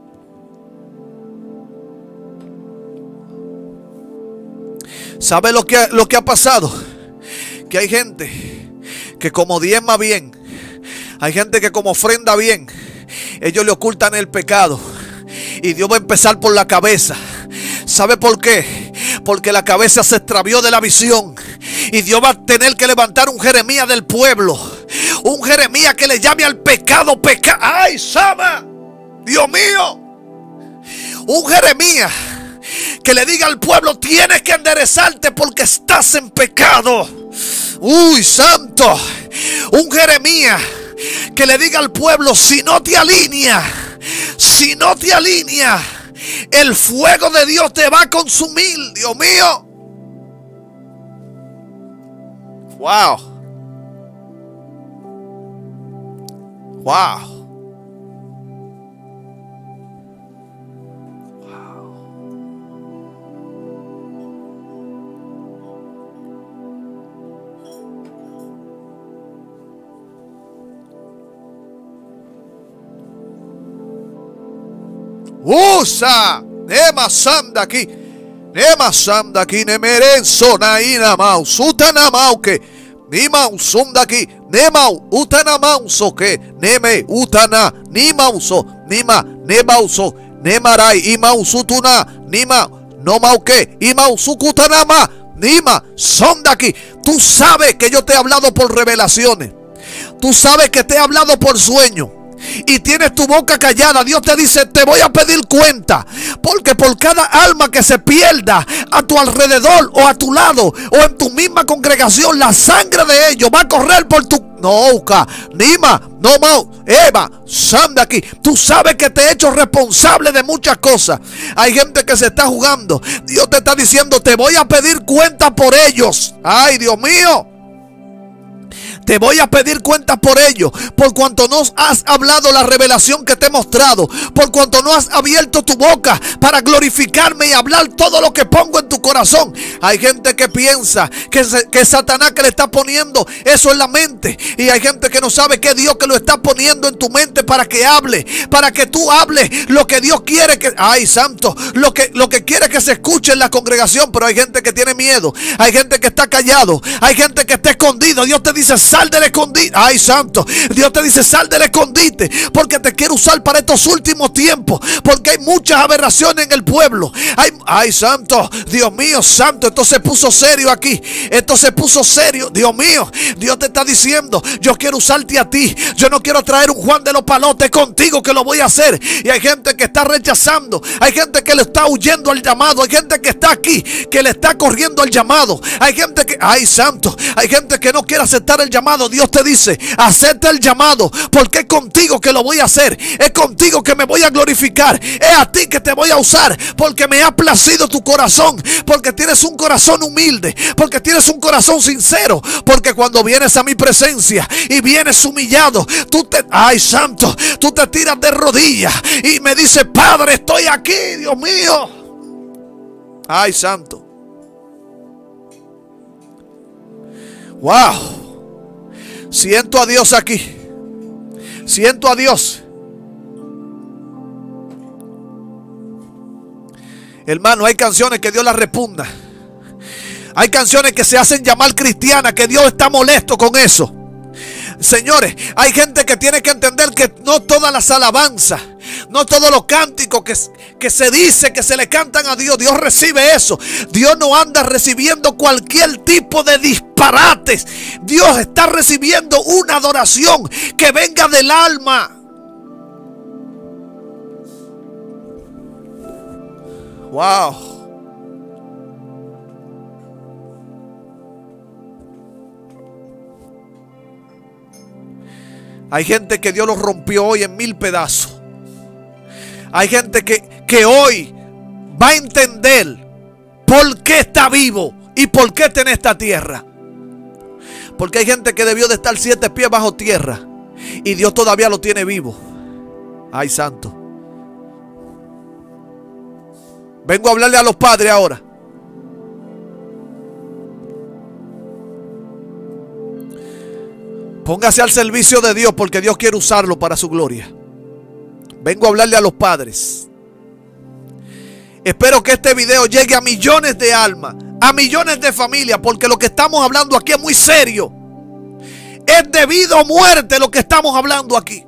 ¿Sabe lo que, lo que ha pasado? Que hay gente que como diezma bien, hay gente que como ofrenda bien, ellos le ocultan el pecado. Y Dios va a empezar por la cabeza. ¿Sabe por qué? Porque la cabeza se extravió de la visión. Y Dios va a tener que levantar un Jeremías del pueblo. Un Jeremías que le llame al pecado pecado. ¡Ay, Sama! ¡Dios mío! Un Jeremías que le diga al pueblo, tienes que enderezarte porque estás en pecado. ¡Uy, santo! Un Jeremías que le diga al pueblo, si no te alinea, si no te alinea, el fuego de Dios te va a consumir. Dios mío. Wow. Wow. Usa, nema sanda aquí, nema sanda aquí, nemeren sonaina maus, utana mauke, ni mausunda aquí, nema utana mauso que, neme utana, ni mauso, nima, ne mauso, nemarai, y mausutuna, nima, no mauke, y mausukutanama, nima, sonda aquí. Tú sabes que yo te he hablado por revelaciones, tú sabes que te he hablado por sueño. Y tienes tu boca callada. Dios te dice, te voy a pedir cuenta. Porque por cada alma que se pierda a tu alrededor o a tu lado o en tu misma congregación, la sangre de ellos va a correr por tu... No, Nima, no, Mau, Eva, Sanda aquí. Tú sabes que te he hecho responsable de muchas cosas. Hay gente que se está jugando. Dios te está diciendo, te voy a pedir cuenta por ellos. Ay, Dios mío. Te voy a pedir cuentas por ello, por cuanto no has hablado la revelación que te he mostrado, por cuanto no has abierto tu boca para glorificarme y hablar todo lo que pongo en tu corazón. Hay gente que piensa que, que Satanás que le está poniendo eso en la mente, y hay gente que no sabe que Dios que lo está poniendo en tu mente para que hable, para que tú hables lo que Dios quiere que, ay santo, lo que, lo que quiere que se escuche en la congregación. Pero hay gente que tiene miedo, hay gente que está callado, hay gente que está escondido. Dios te dice, sal del escondite. Ay, santo. Dios te dice, sal del escondite, porque te quiero usar para estos últimos tiempos, porque hay muchas aberraciones en el pueblo. Ay, ay, santo. Dios mío, santo. Esto se puso serio aquí. Esto se puso serio. Dios mío. Dios te está diciendo, yo quiero usarte a ti. Yo no quiero traer un Juan de los Palotes contigo, que lo voy a hacer. Y hay gente que está rechazando. Hay gente que le está huyendo al llamado. Hay gente que está aquí, que le está corriendo al llamado. Hay gente que, ay, santo. Hay gente que no quiere aceptar el llamado. Dios te dice, acepta el llamado, porque es contigo que lo voy a hacer, es contigo que me voy a glorificar, es a ti que te voy a usar, porque me ha placido tu corazón, porque tienes un corazón humilde, porque tienes un corazón sincero, porque cuando vienes a mi presencia y vienes humillado, tú te, ay santo, tú te tiras de rodillas y me dices, Padre, estoy aquí, Dios mío. Ay, santo. Wow. Siento a Dios aquí. Siento a Dios. Hermano, hay canciones que Dios las repugna. Hay canciones que se hacen llamar cristianas, que Dios está molesto con eso. Señores, hay gente que tiene que entender que no todas las alabanzas, no todos los cánticos que, que se dice que se le cantan a Dios, Dios recibe eso. Dios no anda recibiendo cualquier tipo de disparates. Dios está recibiendo una adoración que venga del alma. Wow. Hay gente que Dios los rompió hoy en mil pedazos. Hay gente que, que hoy va a entender por qué está vivo y por qué está en esta tierra. Porque hay gente que debió de estar siete pies bajo tierra y Dios todavía lo tiene vivo. Ay, santo. Vengo a hablarle a los padres ahora. Póngase al servicio de Dios porque Dios quiere usarlo para su gloria. Vengo a hablarle a los padres. Espero que este video llegue a millones de almas, a millones de familias, porque lo que estamos hablando aquí es muy serio. Es de vida o muerte lo que estamos hablando aquí.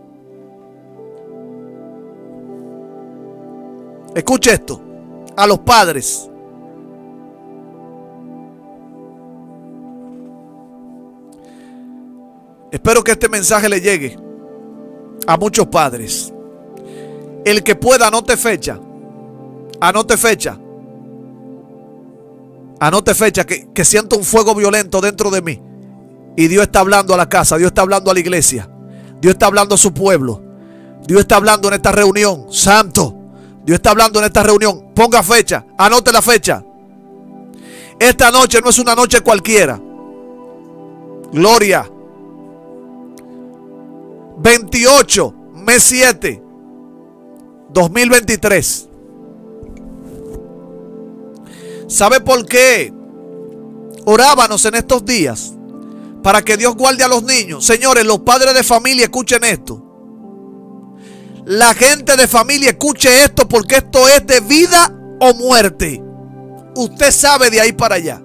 Escuche esto, a los padres. Espero que este mensaje le llegue a muchos padres. El que pueda, anote fecha. Anote fecha. Anote fecha que, que siento un fuego violento dentro de mí. Y Dios está hablando a la casa. Dios está hablando a la iglesia. Dios está hablando a su pueblo. Dios está hablando en esta reunión. Santo. Dios está hablando en esta reunión. Ponga fecha. Anote la fecha. Esta noche no es una noche cualquiera. Gloria. veintiocho, mes siete, dos mil veintitrés. ¿Sabe por qué orábamos en estos días? Para que Dios guarde a los niños. Señores, los padres de familia, escuchen esto. La gente de familia, escuche esto, porque esto es de vida o muerte. Usted sabe de ahí para allá.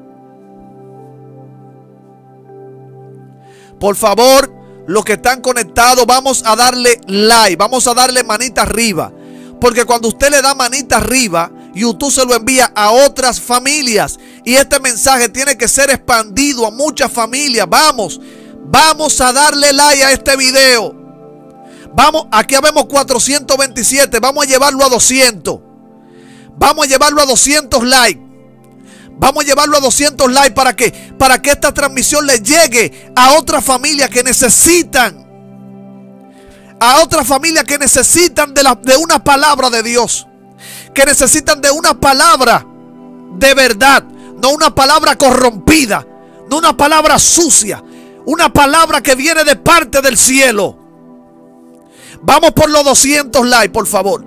Por favor, los que están conectados, vamos a darle like, vamos a darle manita arriba. Porque cuando usted le da manita arriba, YouTube se lo envía a otras familias. Y este mensaje tiene que ser expandido a muchas familias. Vamos, vamos a darle like a este video. Vamos, aquí habemos cuatrocientos veintisiete, vamos a llevarlo a doscientos. Vamos a llevarlo a doscientos likes. Vamos a llevarlo a doscientos likes para que, para que esta transmisión le llegue a otras familias que necesitan. A otras familias que necesitan de, la, de una palabra de Dios. Que necesitan de una palabra de verdad. No una palabra corrompida. No una palabra sucia. Una palabra que viene de parte del cielo. Vamos por los doscientos likes, por favor.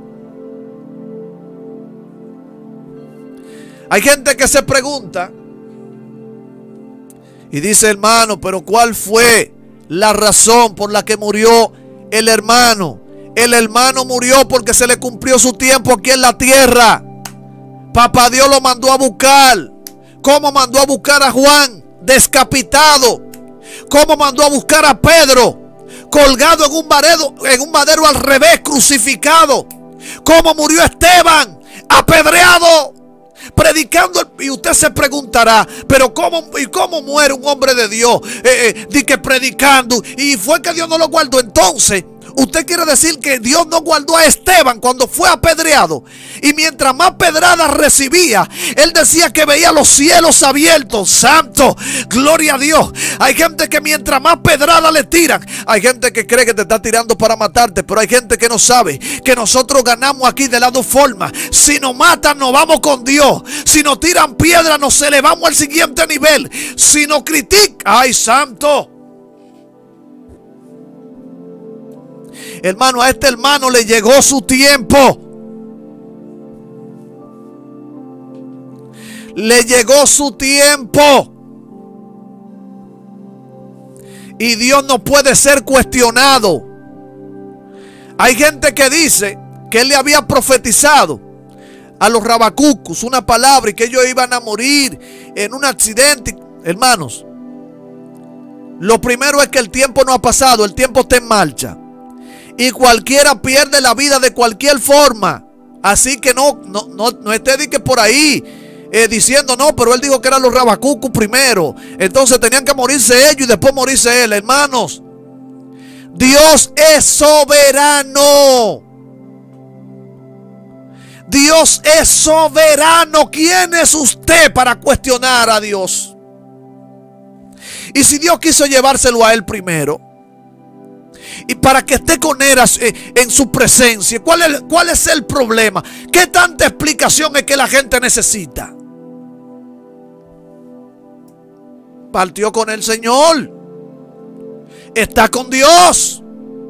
Hay gente que se pregunta y dice, hermano, pero ¿cuál fue la razón por la que murió el hermano? El hermano murió porque se le cumplió su tiempo aquí en la tierra. Papá Dios lo mandó a buscar. ¿Cómo mandó a buscar a Juan descapitado? ¿Cómo mandó a buscar a Pedro colgado en un madero, en un madero al revés, crucificado? ¿Cómo murió Esteban apedreado? Predicando, y usted se preguntará, pero ¿cómo, y cómo muere un hombre de Dios? Eh, eh, di que predicando, y fue que Dios no lo guardó. Entonces, usted quiere decir que Dios no guardó a Esteban cuando fue apedreado. Y mientras más pedradas recibía, él decía que veía los cielos abiertos. Santo, gloria a Dios. Hay gente que mientras más pedradas le tiran, hay gente que cree que te está tirando para matarte, pero hay gente que no sabe que nosotros ganamos aquí de las dos formas. Si nos matan, nos vamos con Dios. Si nos tiran piedras, nos elevamos al siguiente nivel. Si nos critican, ay, santo. Hermano, a este hermano le llegó su tiempo. Le llegó su tiempo. Y Dios no puede ser cuestionado. Hay gente que dice que él le había profetizado a los rabacucos una palabra y que ellos iban a morir en un accidente. Hermanos, Lo primero es que el tiempo no ha pasado, el tiempo está en marcha. Y cualquiera pierde la vida de cualquier forma. Así que no, no, no, no esté de que por ahí eh, diciendo no, pero él dijo que eran los rabacucus primero. Entonces tenían que morirse ellos y después morirse él. Hermanos, Dios es soberano. Dios es soberano. ¿Quién es usted para cuestionar a Dios? Y si Dios quiso llevárselo a él primero, y para que esté con él en su presencia, ¿cuál es, cuál es el problema? ¿Qué tanta explicación es que la gente necesita? Partió con el Señor. Está con Dios.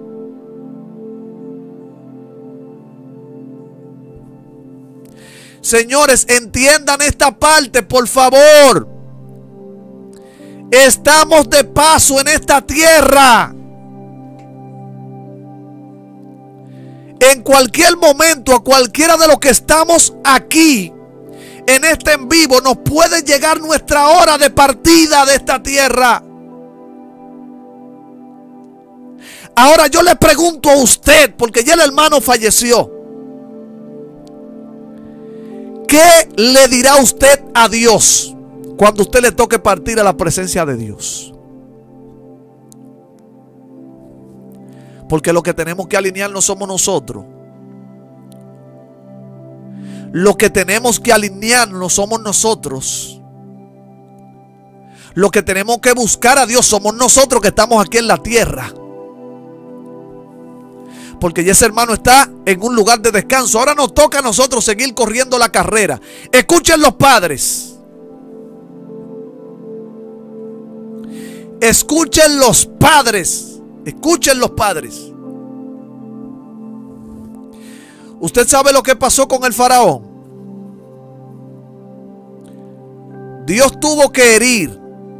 Señores, entiendan esta parte, por favor. Estamos de paso en esta tierra. En cualquier momento, a cualquiera de los que estamos aquí, en este en vivo, nos puede llegar nuestra hora de partida de esta tierra. Ahora yo le pregunto a usted, porque ya el hermano falleció, ¿qué le dirá usted a Dios cuando usted le toque partir a la presencia de Dios? Porque lo que tenemos que alinearnos somos nosotros. Lo que tenemos que alinearnos somos nosotros. Lo que tenemos que buscar a Dios somos nosotros que estamos aquí en la tierra. Porque ya ese hermano está en un lugar de descanso. Ahora nos toca a nosotros seguir corriendo la carrera. Escuchen los padres. Escuchen los padres. Escuchen los padres. ¿Usted sabe lo que pasó con el faraón? Dios tuvo que herir.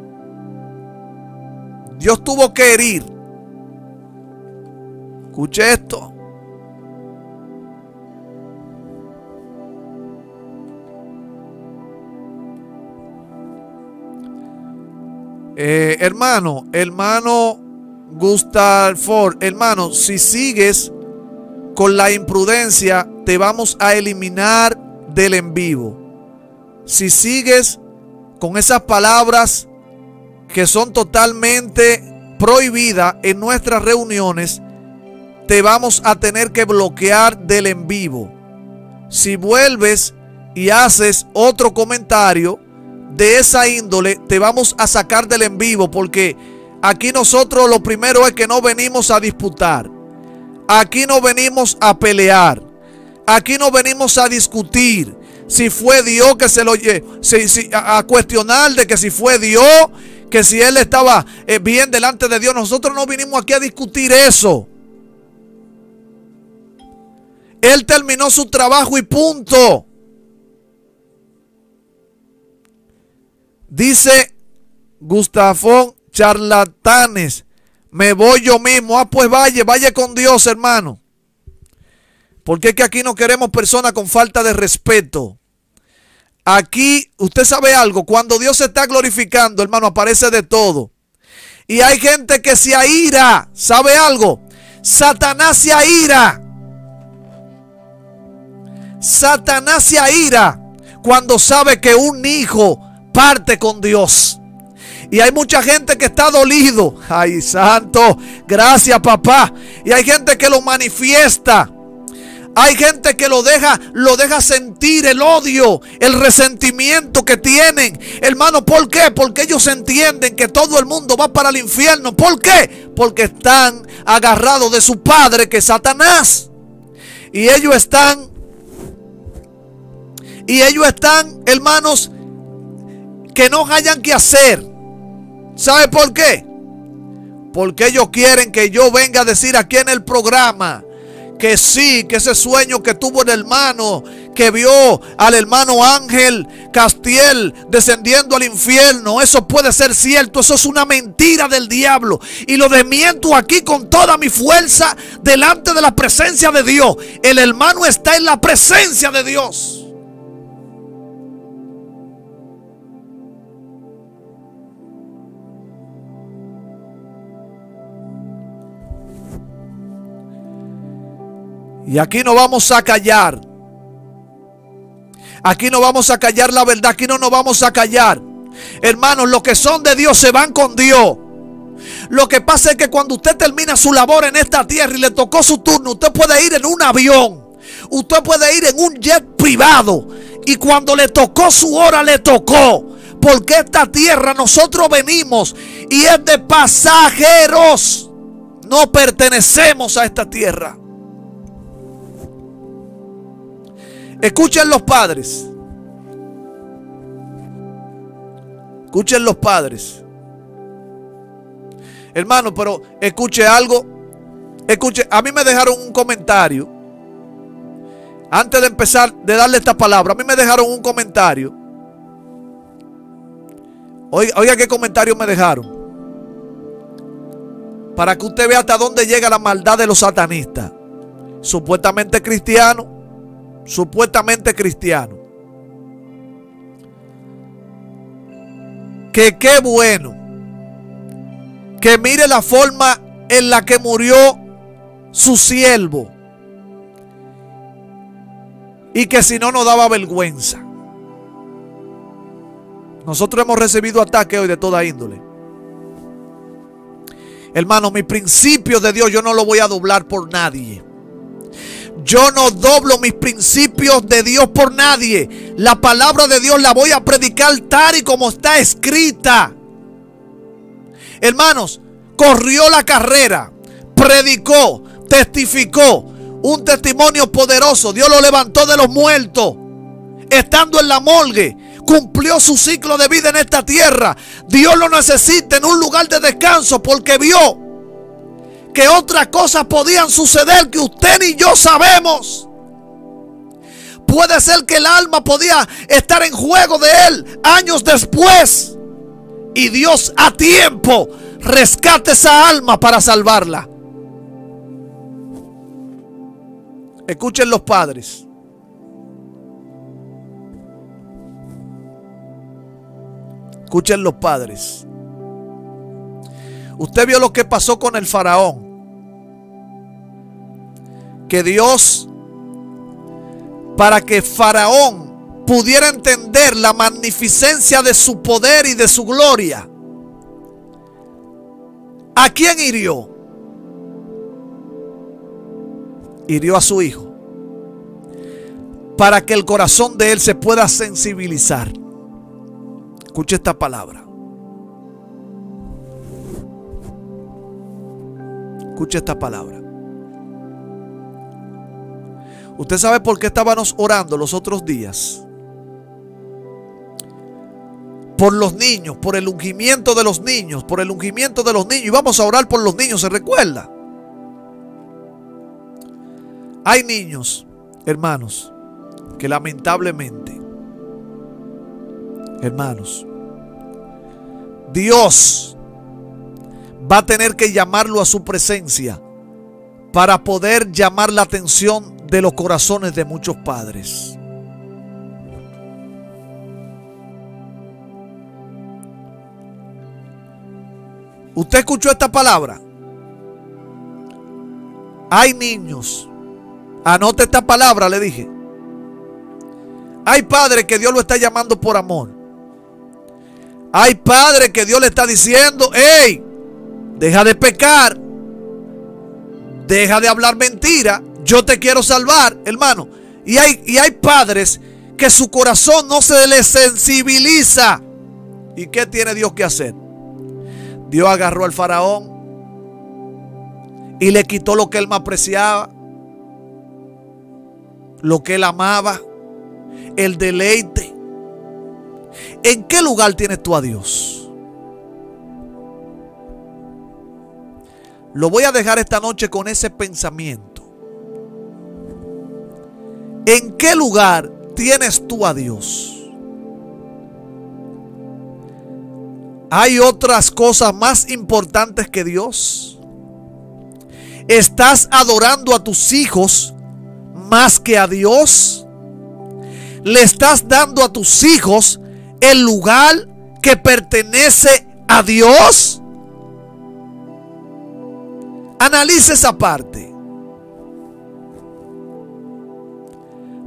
Dios tuvo que herir. Escuche esto. Eh, hermano, hermano Gustav Ford, hermano, si sigues con la imprudencia, te vamos a eliminar del en vivo. Si sigues con esas palabras que son totalmente prohibidas en nuestras reuniones, te vamos a tener que bloquear del en vivo. Si vuelves y haces otro comentario de esa índole, te vamos a sacar del en vivo, porque aquí nosotros lo primero es que no venimos a disputar. Aquí no venimos a pelear. Aquí no venimos a discutir si fue Dios que se lo si, si, a, a cuestionar de que si fue Dios, que si él estaba eh, bien delante de Dios. Nosotros no vinimos aquí a discutir eso. Él terminó su trabajo y punto. Dice Gustavo, charlatanes. Me voy yo mismo. Ah, pues vaya, vaya con Dios, hermano. Porque es que aquí no queremos personas con falta de respeto. Aquí, usted sabe algo, cuando Dios se está glorificando, hermano, aparece de todo. Y hay gente que se aira. ¿Sabe algo? Satanás se aira. Satanás se aira cuando sabe que un hijo parte con Dios. Y hay mucha gente que está dolido. Ay, santo, gracias, papá. Y hay gente que lo manifiesta. Hay gente que lo deja, lo deja sentir el odio, el resentimiento que tienen. Hermano, ¿por qué? Porque ellos entienden que todo el mundo va para el infierno. ¿Por qué? Porque están agarrados de su padre, que es Satanás. Y ellos están, y ellos están, hermanos, que no hayan que hacer. ¿Sabe por qué? Porque ellos quieren que yo venga a decir aquí en el programa que sí, que ese sueño que tuvo el hermano, que vio al hermano Ángel Castiel descendiendo al infierno, eso puede ser cierto. Eso es una mentira del diablo. Y lo desmiento aquí con toda mi fuerza delante de la presencia de Dios. El hermano está en la presencia de Dios. Y aquí no vamos a callar. Aquí no vamos a callar la verdad. Aquí no nos vamos a callar. Hermanos, los que son de Dios se van con Dios. Lo que pasa es que cuando usted termina su labor en esta tierra y le tocó su turno, usted puede ir en un avión. Usted puede ir en un jet privado. Y cuando le tocó su hora, le tocó. Porque esta tierra nosotros venimos y es de pasajeros. No pertenecemos a esta tierra. Escuchen los padres. Escuchen los padres. Hermano, pero escuche algo. Escuche, a mí me dejaron un comentario. Antes de empezar, de darle esta palabra, a mí me dejaron un comentario. Oiga, oiga qué comentario me dejaron. Para que usted vea hasta dónde llega la maldad de los satanistas. Supuestamente cristiano. Supuestamente cristiano. Que qué bueno. Que mire la forma en la que murió su siervo. Y que si no nos daba vergüenza. Nosotros hemos recibido ataques hoy de toda índole. Hermano, mis principios de Dios yo no los voy a doblar por nadie. Yo no doblo mis principios de Dios por nadie. La palabra de Dios la voy a predicar tal y como está escrita. Hermanos, corrió la carrera, predicó, testificó. Un testimonio poderoso. Dios lo levantó de los muertos. Estando en la morgue, cumplió su ciclo de vida en esta tierra. Dios lo necesita en un lugar de descanso porque vio que otras cosas podían suceder que usted ni yo sabemos. Puede ser que el alma podía estar en juego de él años después. Y Dios a tiempo rescate esa alma para salvarla. Escuchen los padres. Escuchen los padres. Usted vio lo que pasó con el faraón. Que Dios, para que Faraón pudiera entender la magnificencia de su poder y de su gloria, ¿a quién hirió? Hirió a su hijo. Para que el corazón de él se pueda sensibilizar. Escuche esta palabra. Escuche esta palabra. ¿Usted sabe por qué estábamos orando los otros días? Por los niños, por el ungimiento de los niños, por el ungimiento de los niños. Y vamos a orar por los niños, ¿se recuerda? Hay niños, hermanos, que lamentablemente, hermanos, Dios va a tener que llamarlo a su presencia para poder llamar la atención de los corazones de muchos padres. ¿Usted escuchó esta palabra? Hay niños. Anote esta palabra, le dije. Hay padres que Dios lo está llamando por amor. Hay padres que Dios le está diciendo: hey, deja de pecar, deja de hablar mentira, yo te quiero salvar, hermano. Y hay, y hay padres que su corazón no se les sensibiliza. ¿Y qué tiene Dios que hacer? Dios agarró al faraón y le quitó lo que él más apreciaba, lo que él amaba, el deleite. ¿En qué lugar tienes tú a Dios? Lo voy a dejar esta noche con ese pensamiento. ¿En qué lugar tienes tú a Dios? ¿Hay otras cosas más importantes que Dios? ¿Estás adorando a tus hijos más que a Dios? ¿Le estás dando a tus hijos el lugar que pertenece a Dios? Analice esa parte.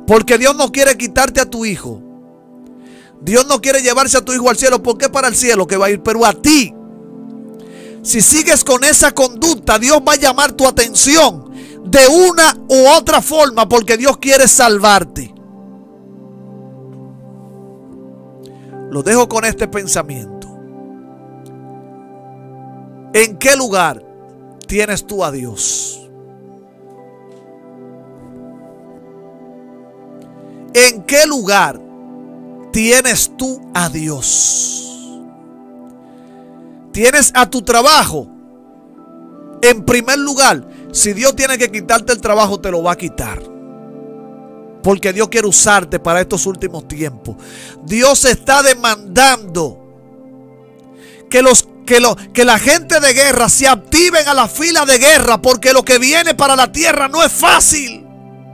Porque Dios no quiere quitarte a tu hijo. Dios no quiere llevarse a tu hijo al cielo, porque para el cielo que va a ir, pero a ti. Si sigues con esa conducta, Dios va a llamar tu atención de una u otra forma, porque Dios quiere salvarte. Lo dejo con este pensamiento. ¿En qué lugar tienes tú a Dios? ¿En qué lugar tienes tú a Dios? ¿Tienes a tu trabajo en primer lugar? Si Dios tiene que quitarte el trabajo, te lo va a quitar. Porque Dios quiere usarte para estos últimos tiempos. Dios está demandando que, los, que, lo, que la gente de guerra se activen a la fila de guerra, porque lo que viene para la tierra no es fácil.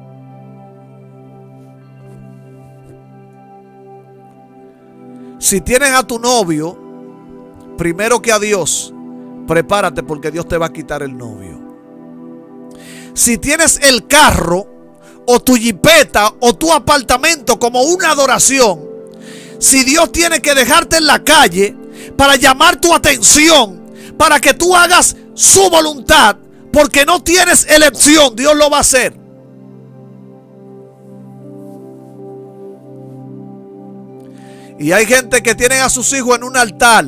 Si tienes a tu novio, primero que a Dios, prepárate, porque Dios te va a quitar el novio. Si tienes el carro o tu jipeta o tu apartamento como una adoración, si Dios tiene que dejarte en la calle para llamar tu atención, para que tú hagas su voluntad, porque no tienes elección, Dios lo va a hacer. Y hay gente que tiene a sus hijos en un altar.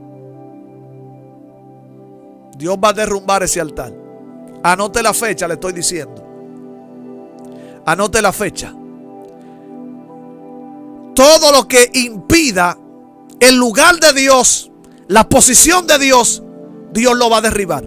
Dios va a derrumbar ese altar. Anote la fecha, le estoy diciendo. Anote la fecha. Todo lo que impida el lugar de Dios, la posición de Dios, Dios lo va a derribar.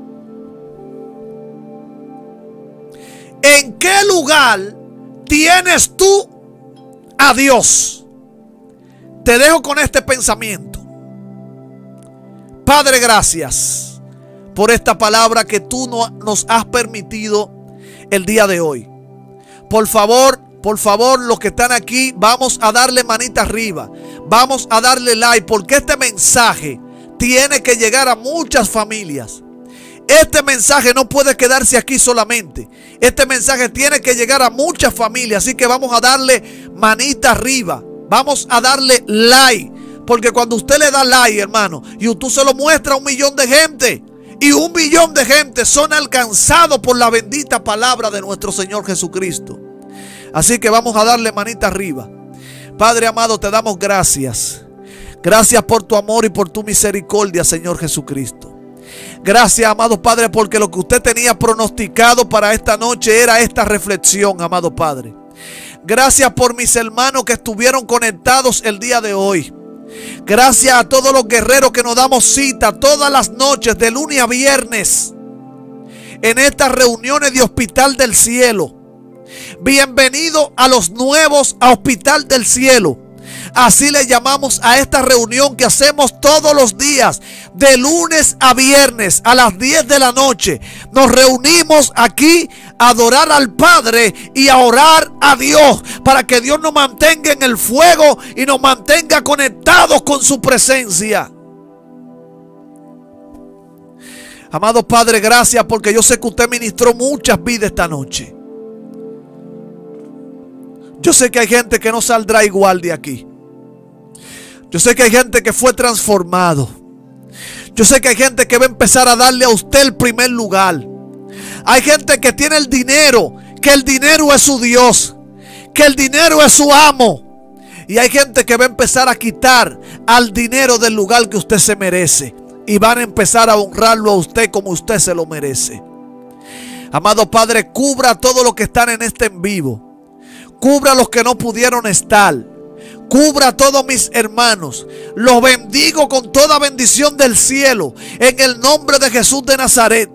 ¿En qué lugar tienes tú a Dios? Te dejo con este pensamiento. Padre, gracias por esta palabra que tú nos has permitido el día de hoy. Por favor, por favor, los que están aquí, vamos a darle manita arriba. Vamos a darle like, porque este mensaje tiene que llegar a muchas familias. Este mensaje no puede quedarse aquí solamente. Este mensaje tiene que llegar a muchas familias. Así que vamos a darle manita arriba. Vamos a darle like. Porque cuando usted le da like, hermano, y usted se lo muestra a un millón de gente, y un millón de gente son alcanzados por la bendita palabra de nuestro Señor Jesucristo. Así que vamos a darle manita arriba. Padre amado, te damos gracias. Gracias por tu amor y por tu misericordia, Señor Jesucristo. Gracias, amado Padre, porque lo que usted tenía pronosticado para esta noche era esta reflexión, amado Padre. Gracias por mis hermanos que estuvieron conectados el día de hoy. Gracias a todos los guerreros que nos damos cita todas las noches, de lunes a viernes, en estas reuniones de Hospital del Cielo. Bienvenido a los nuevos a Hospital del Cielo. Así le llamamos a esta reunión que hacemos todos los días, de lunes a viernes a las diez de la noche. Nos reunimos aquí a adorar al Padre y a orar a Dios, para que Dios nos mantenga en el fuego y nos mantenga conectados con su presencia. Amado Padre, gracias, porque yo sé que usted ministró muchas vidas esta noche. Yo sé que hay gente que no saldrá igual de aquí. Yo sé que hay gente que fue transformado. Yo sé que hay gente que va a empezar a darle a usted el primer lugar. Hay gente que tiene el dinero, que el dinero es su Dios, que el dinero es su amo. Y hay gente que va a empezar a quitar al dinero del lugar que usted se merece, y van a empezar a honrarlo a usted como usted se lo merece. Amado Padre, cubra a todos los que están en este en vivo. Cubra a los que no pudieron estar. Cubra a todos mis hermanos. Los bendigo con toda bendición del cielo, en el nombre de Jesús de Nazaret.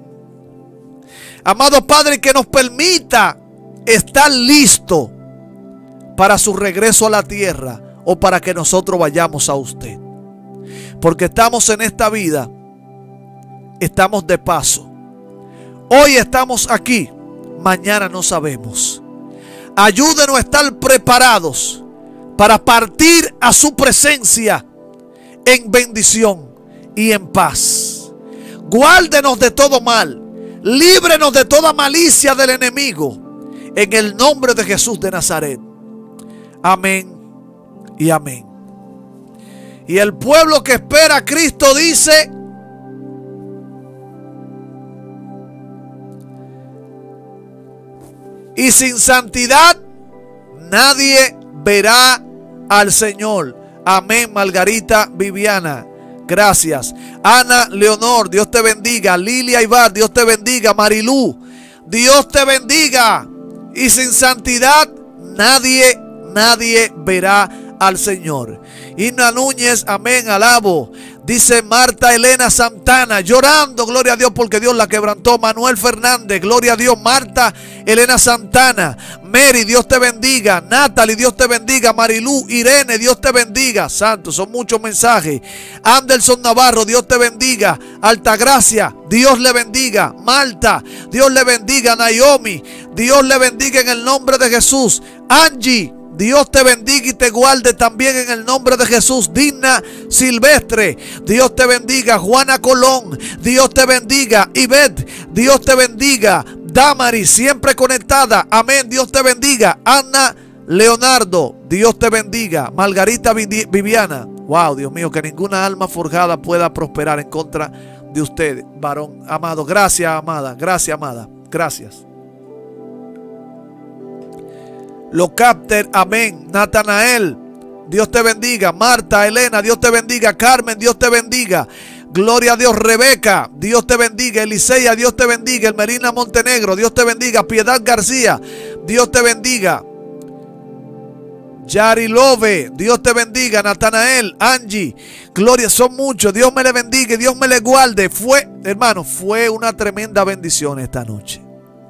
Amado Padre, que nos permita estar listo para su regreso a la tierra, o para que nosotros vayamos a usted. Porque estamos en esta vida, estamos de paso. Hoy estamos aquí, mañana no sabemos. Ayúdenos a estar preparados para partir a su presencia en bendición y en paz. Guárdenos de todo mal. Líbrenos de toda malicia del enemigo. en el nombre de Jesús de Nazaret. Amén y amén. Y el pueblo que espera a Cristo dice: y sin santidad nadie verá al Señor. Amén, Margarita Viviana. Gracias. Ana Leonor, Dios te bendiga. Lilia Ibar, Dios te bendiga. Marilú, Dios te bendiga. Y sin santidad nadie, nadie verá al Señor. Ina Núñez, amén, alabo. Dice Marta Elena Santana, llorando, gloria a Dios porque Dios la quebrantó. Manuel Fernández, gloria a Dios. Marta Elena Santana. Mary, Dios te bendiga. Natalie, Dios te bendiga. Marilú, Irene, Dios te bendiga. Santos, son muchos mensajes. Anderson Navarro, Dios te bendiga. Altagracia, Dios le bendiga. Malta, Dios le bendiga. Naomi, Dios le bendiga en el nombre de Jesús. Angie, Dios te bendiga y te guarde también en el nombre de Jesús. Digna Silvestre, Dios te bendiga. Juana Colón, Dios te bendiga. Ivette, Dios te bendiga. Damari, siempre conectada, amén, Dios te bendiga. Ana Leonardo, Dios te bendiga. Margarita Viviana, wow, Dios mío, que ninguna alma forjada pueda prosperar en contra de ustedes, varón amado. Gracias, amada, gracias, amada, gracias. Locapter, amén. Natanael, Dios te bendiga. Marta, Elena, Dios te bendiga. Carmen, Dios te bendiga. Gloria a Dios. Rebeca, Dios te bendiga. Elisea, Dios te bendiga. Elmerina Montenegro, Dios te bendiga. Piedad García, Dios te bendiga. Yari Love, Dios te bendiga. Natanael, Angie, gloria, son muchos. Dios me le bendiga y Dios me le guarde. Fue, hermano, fue una tremenda bendición esta noche.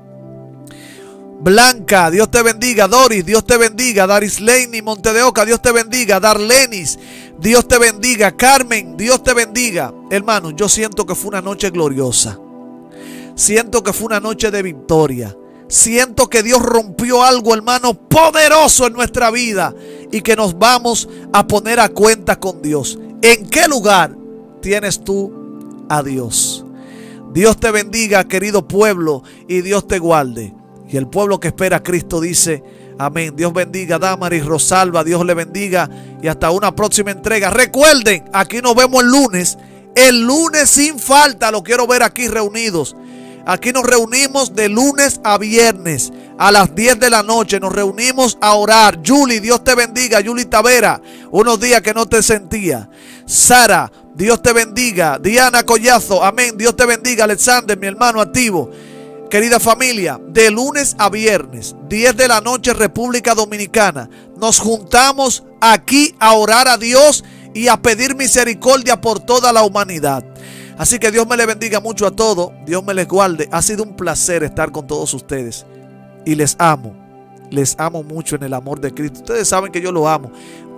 Blanca, Dios te bendiga. Doris, Dios te bendiga. Daris Laney, Monte de Oca, Dios te bendiga. Darlenis, Dios te bendiga. Carmen, Dios te bendiga. Hermano, yo siento que fue una noche gloriosa. Siento que fue una noche de victoria. Siento que Dios rompió algo, hermano, poderoso en nuestra vida. Y que nos vamos a poner a cuenta con Dios. ¿En qué lugar tienes tú a Dios? Dios te bendiga, querido pueblo, y Dios te guarde. Y el pueblo que espera a Cristo dice: amén. Dios bendiga a Damaris, Rosalba, Dios le bendiga. Y hasta una próxima entrega. Recuerden, aquí nos vemos el lunes. El lunes sin falta, lo quiero ver aquí reunidos. Aquí nos reunimos de lunes a viernes a las diez de la noche. Nos reunimos a orar. Julie, Dios te bendiga. Julie Tavera, unos días que no te sentía. Sara, Dios te bendiga. Diana Collazo, amén. Dios te bendiga. Alexander, mi hermano activo. Querida familia, de lunes a viernes, diez de la noche, República Dominicana, nos juntamos aquí a orar a Dios y a pedir misericordia por toda la humanidad. Así que Dios me les bendiga mucho a todos, Dios me les guarde. Ha sido un placer estar con todos ustedes y les amo, les amo mucho en el amor de Cristo. Ustedes saben que yo lo amo.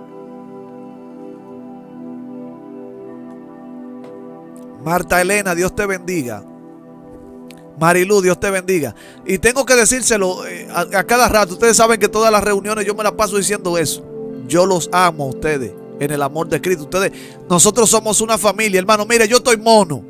Marta Elena, Dios te bendiga. Marilú, Dios te bendiga. Y tengo que decírselo eh, a, a cada rato. Ustedes saben que todas las reuniones yo me la paso diciendo eso. Yo los amo a ustedes en el amor de Cristo. Ustedes, nosotros somos una familia, hermano. Mire, yo estoy mono.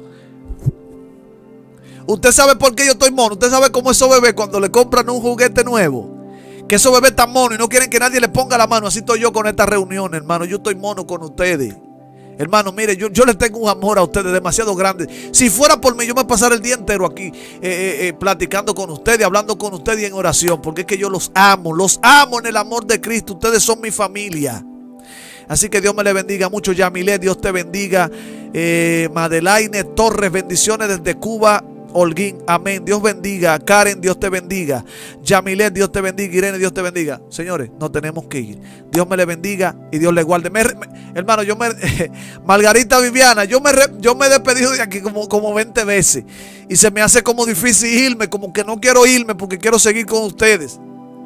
Usted sabe por qué yo estoy mono. Usted sabe cómo esos bebés cuando le compran un juguete nuevo, que esos bebés están monos y no quieren que nadie le ponga la mano. Así estoy yo con esta reunión, hermano. Yo estoy mono con ustedes. Hermano, mire, yo, yo les tengo un amor a ustedes demasiado grande. Si fuera por mí, yo me pasara el día entero aquí eh, eh, eh, platicando con ustedes, hablando con ustedes y en oración. Porque es que yo los amo, los amo en el amor de Cristo. Ustedes son mi familia. Así que Dios me les bendiga mucho. Yamilet, Dios te bendiga. eh, Madelaine Torres, bendiciones desde Cuba. Holguín, amén. Dios bendiga. Karen, Dios te bendiga. Yamilet, Dios te bendiga. Irene, Dios te bendiga. Señores, no tenemos que ir. Dios me le bendiga y Dios le guarde. Me, me, hermano, yo me... Eh, Margarita Viviana, yo me, yo me he despedido de aquí como, como veinte veces. Y se me hace como difícil irme, como que no quiero irme porque quiero seguir con ustedes.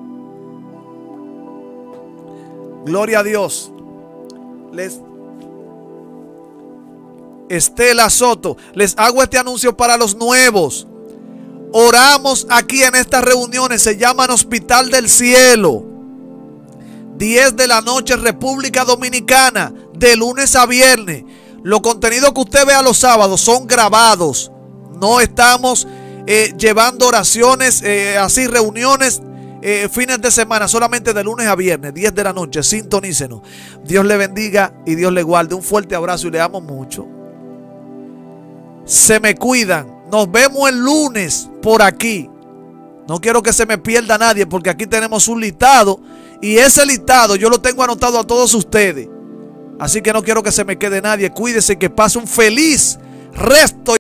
Gloria a Dios. Les... Estela Soto, les hago este anuncio para los nuevos. Oramos aquí en estas reuniones, se llaman Hospital del Cielo. diez de la noche, República Dominicana, de lunes a viernes. Los contenidos que usted vea los sábados son grabados. No estamos eh, llevando oraciones, eh, así reuniones eh, fines de semana, solamente de lunes a viernes, diez de la noche. Sintonícenos. Dios le bendiga y Dios le guarde. Un fuerte abrazo y le amo mucho. Se me cuidan. Nos vemos el lunes por aquí. No quiero que se me pierda nadie, porque aquí tenemos un listado. Y ese listado yo lo tengo anotado a todos ustedes. Así que no quiero que se me quede nadie. Cuídese y que pase un feliz resto.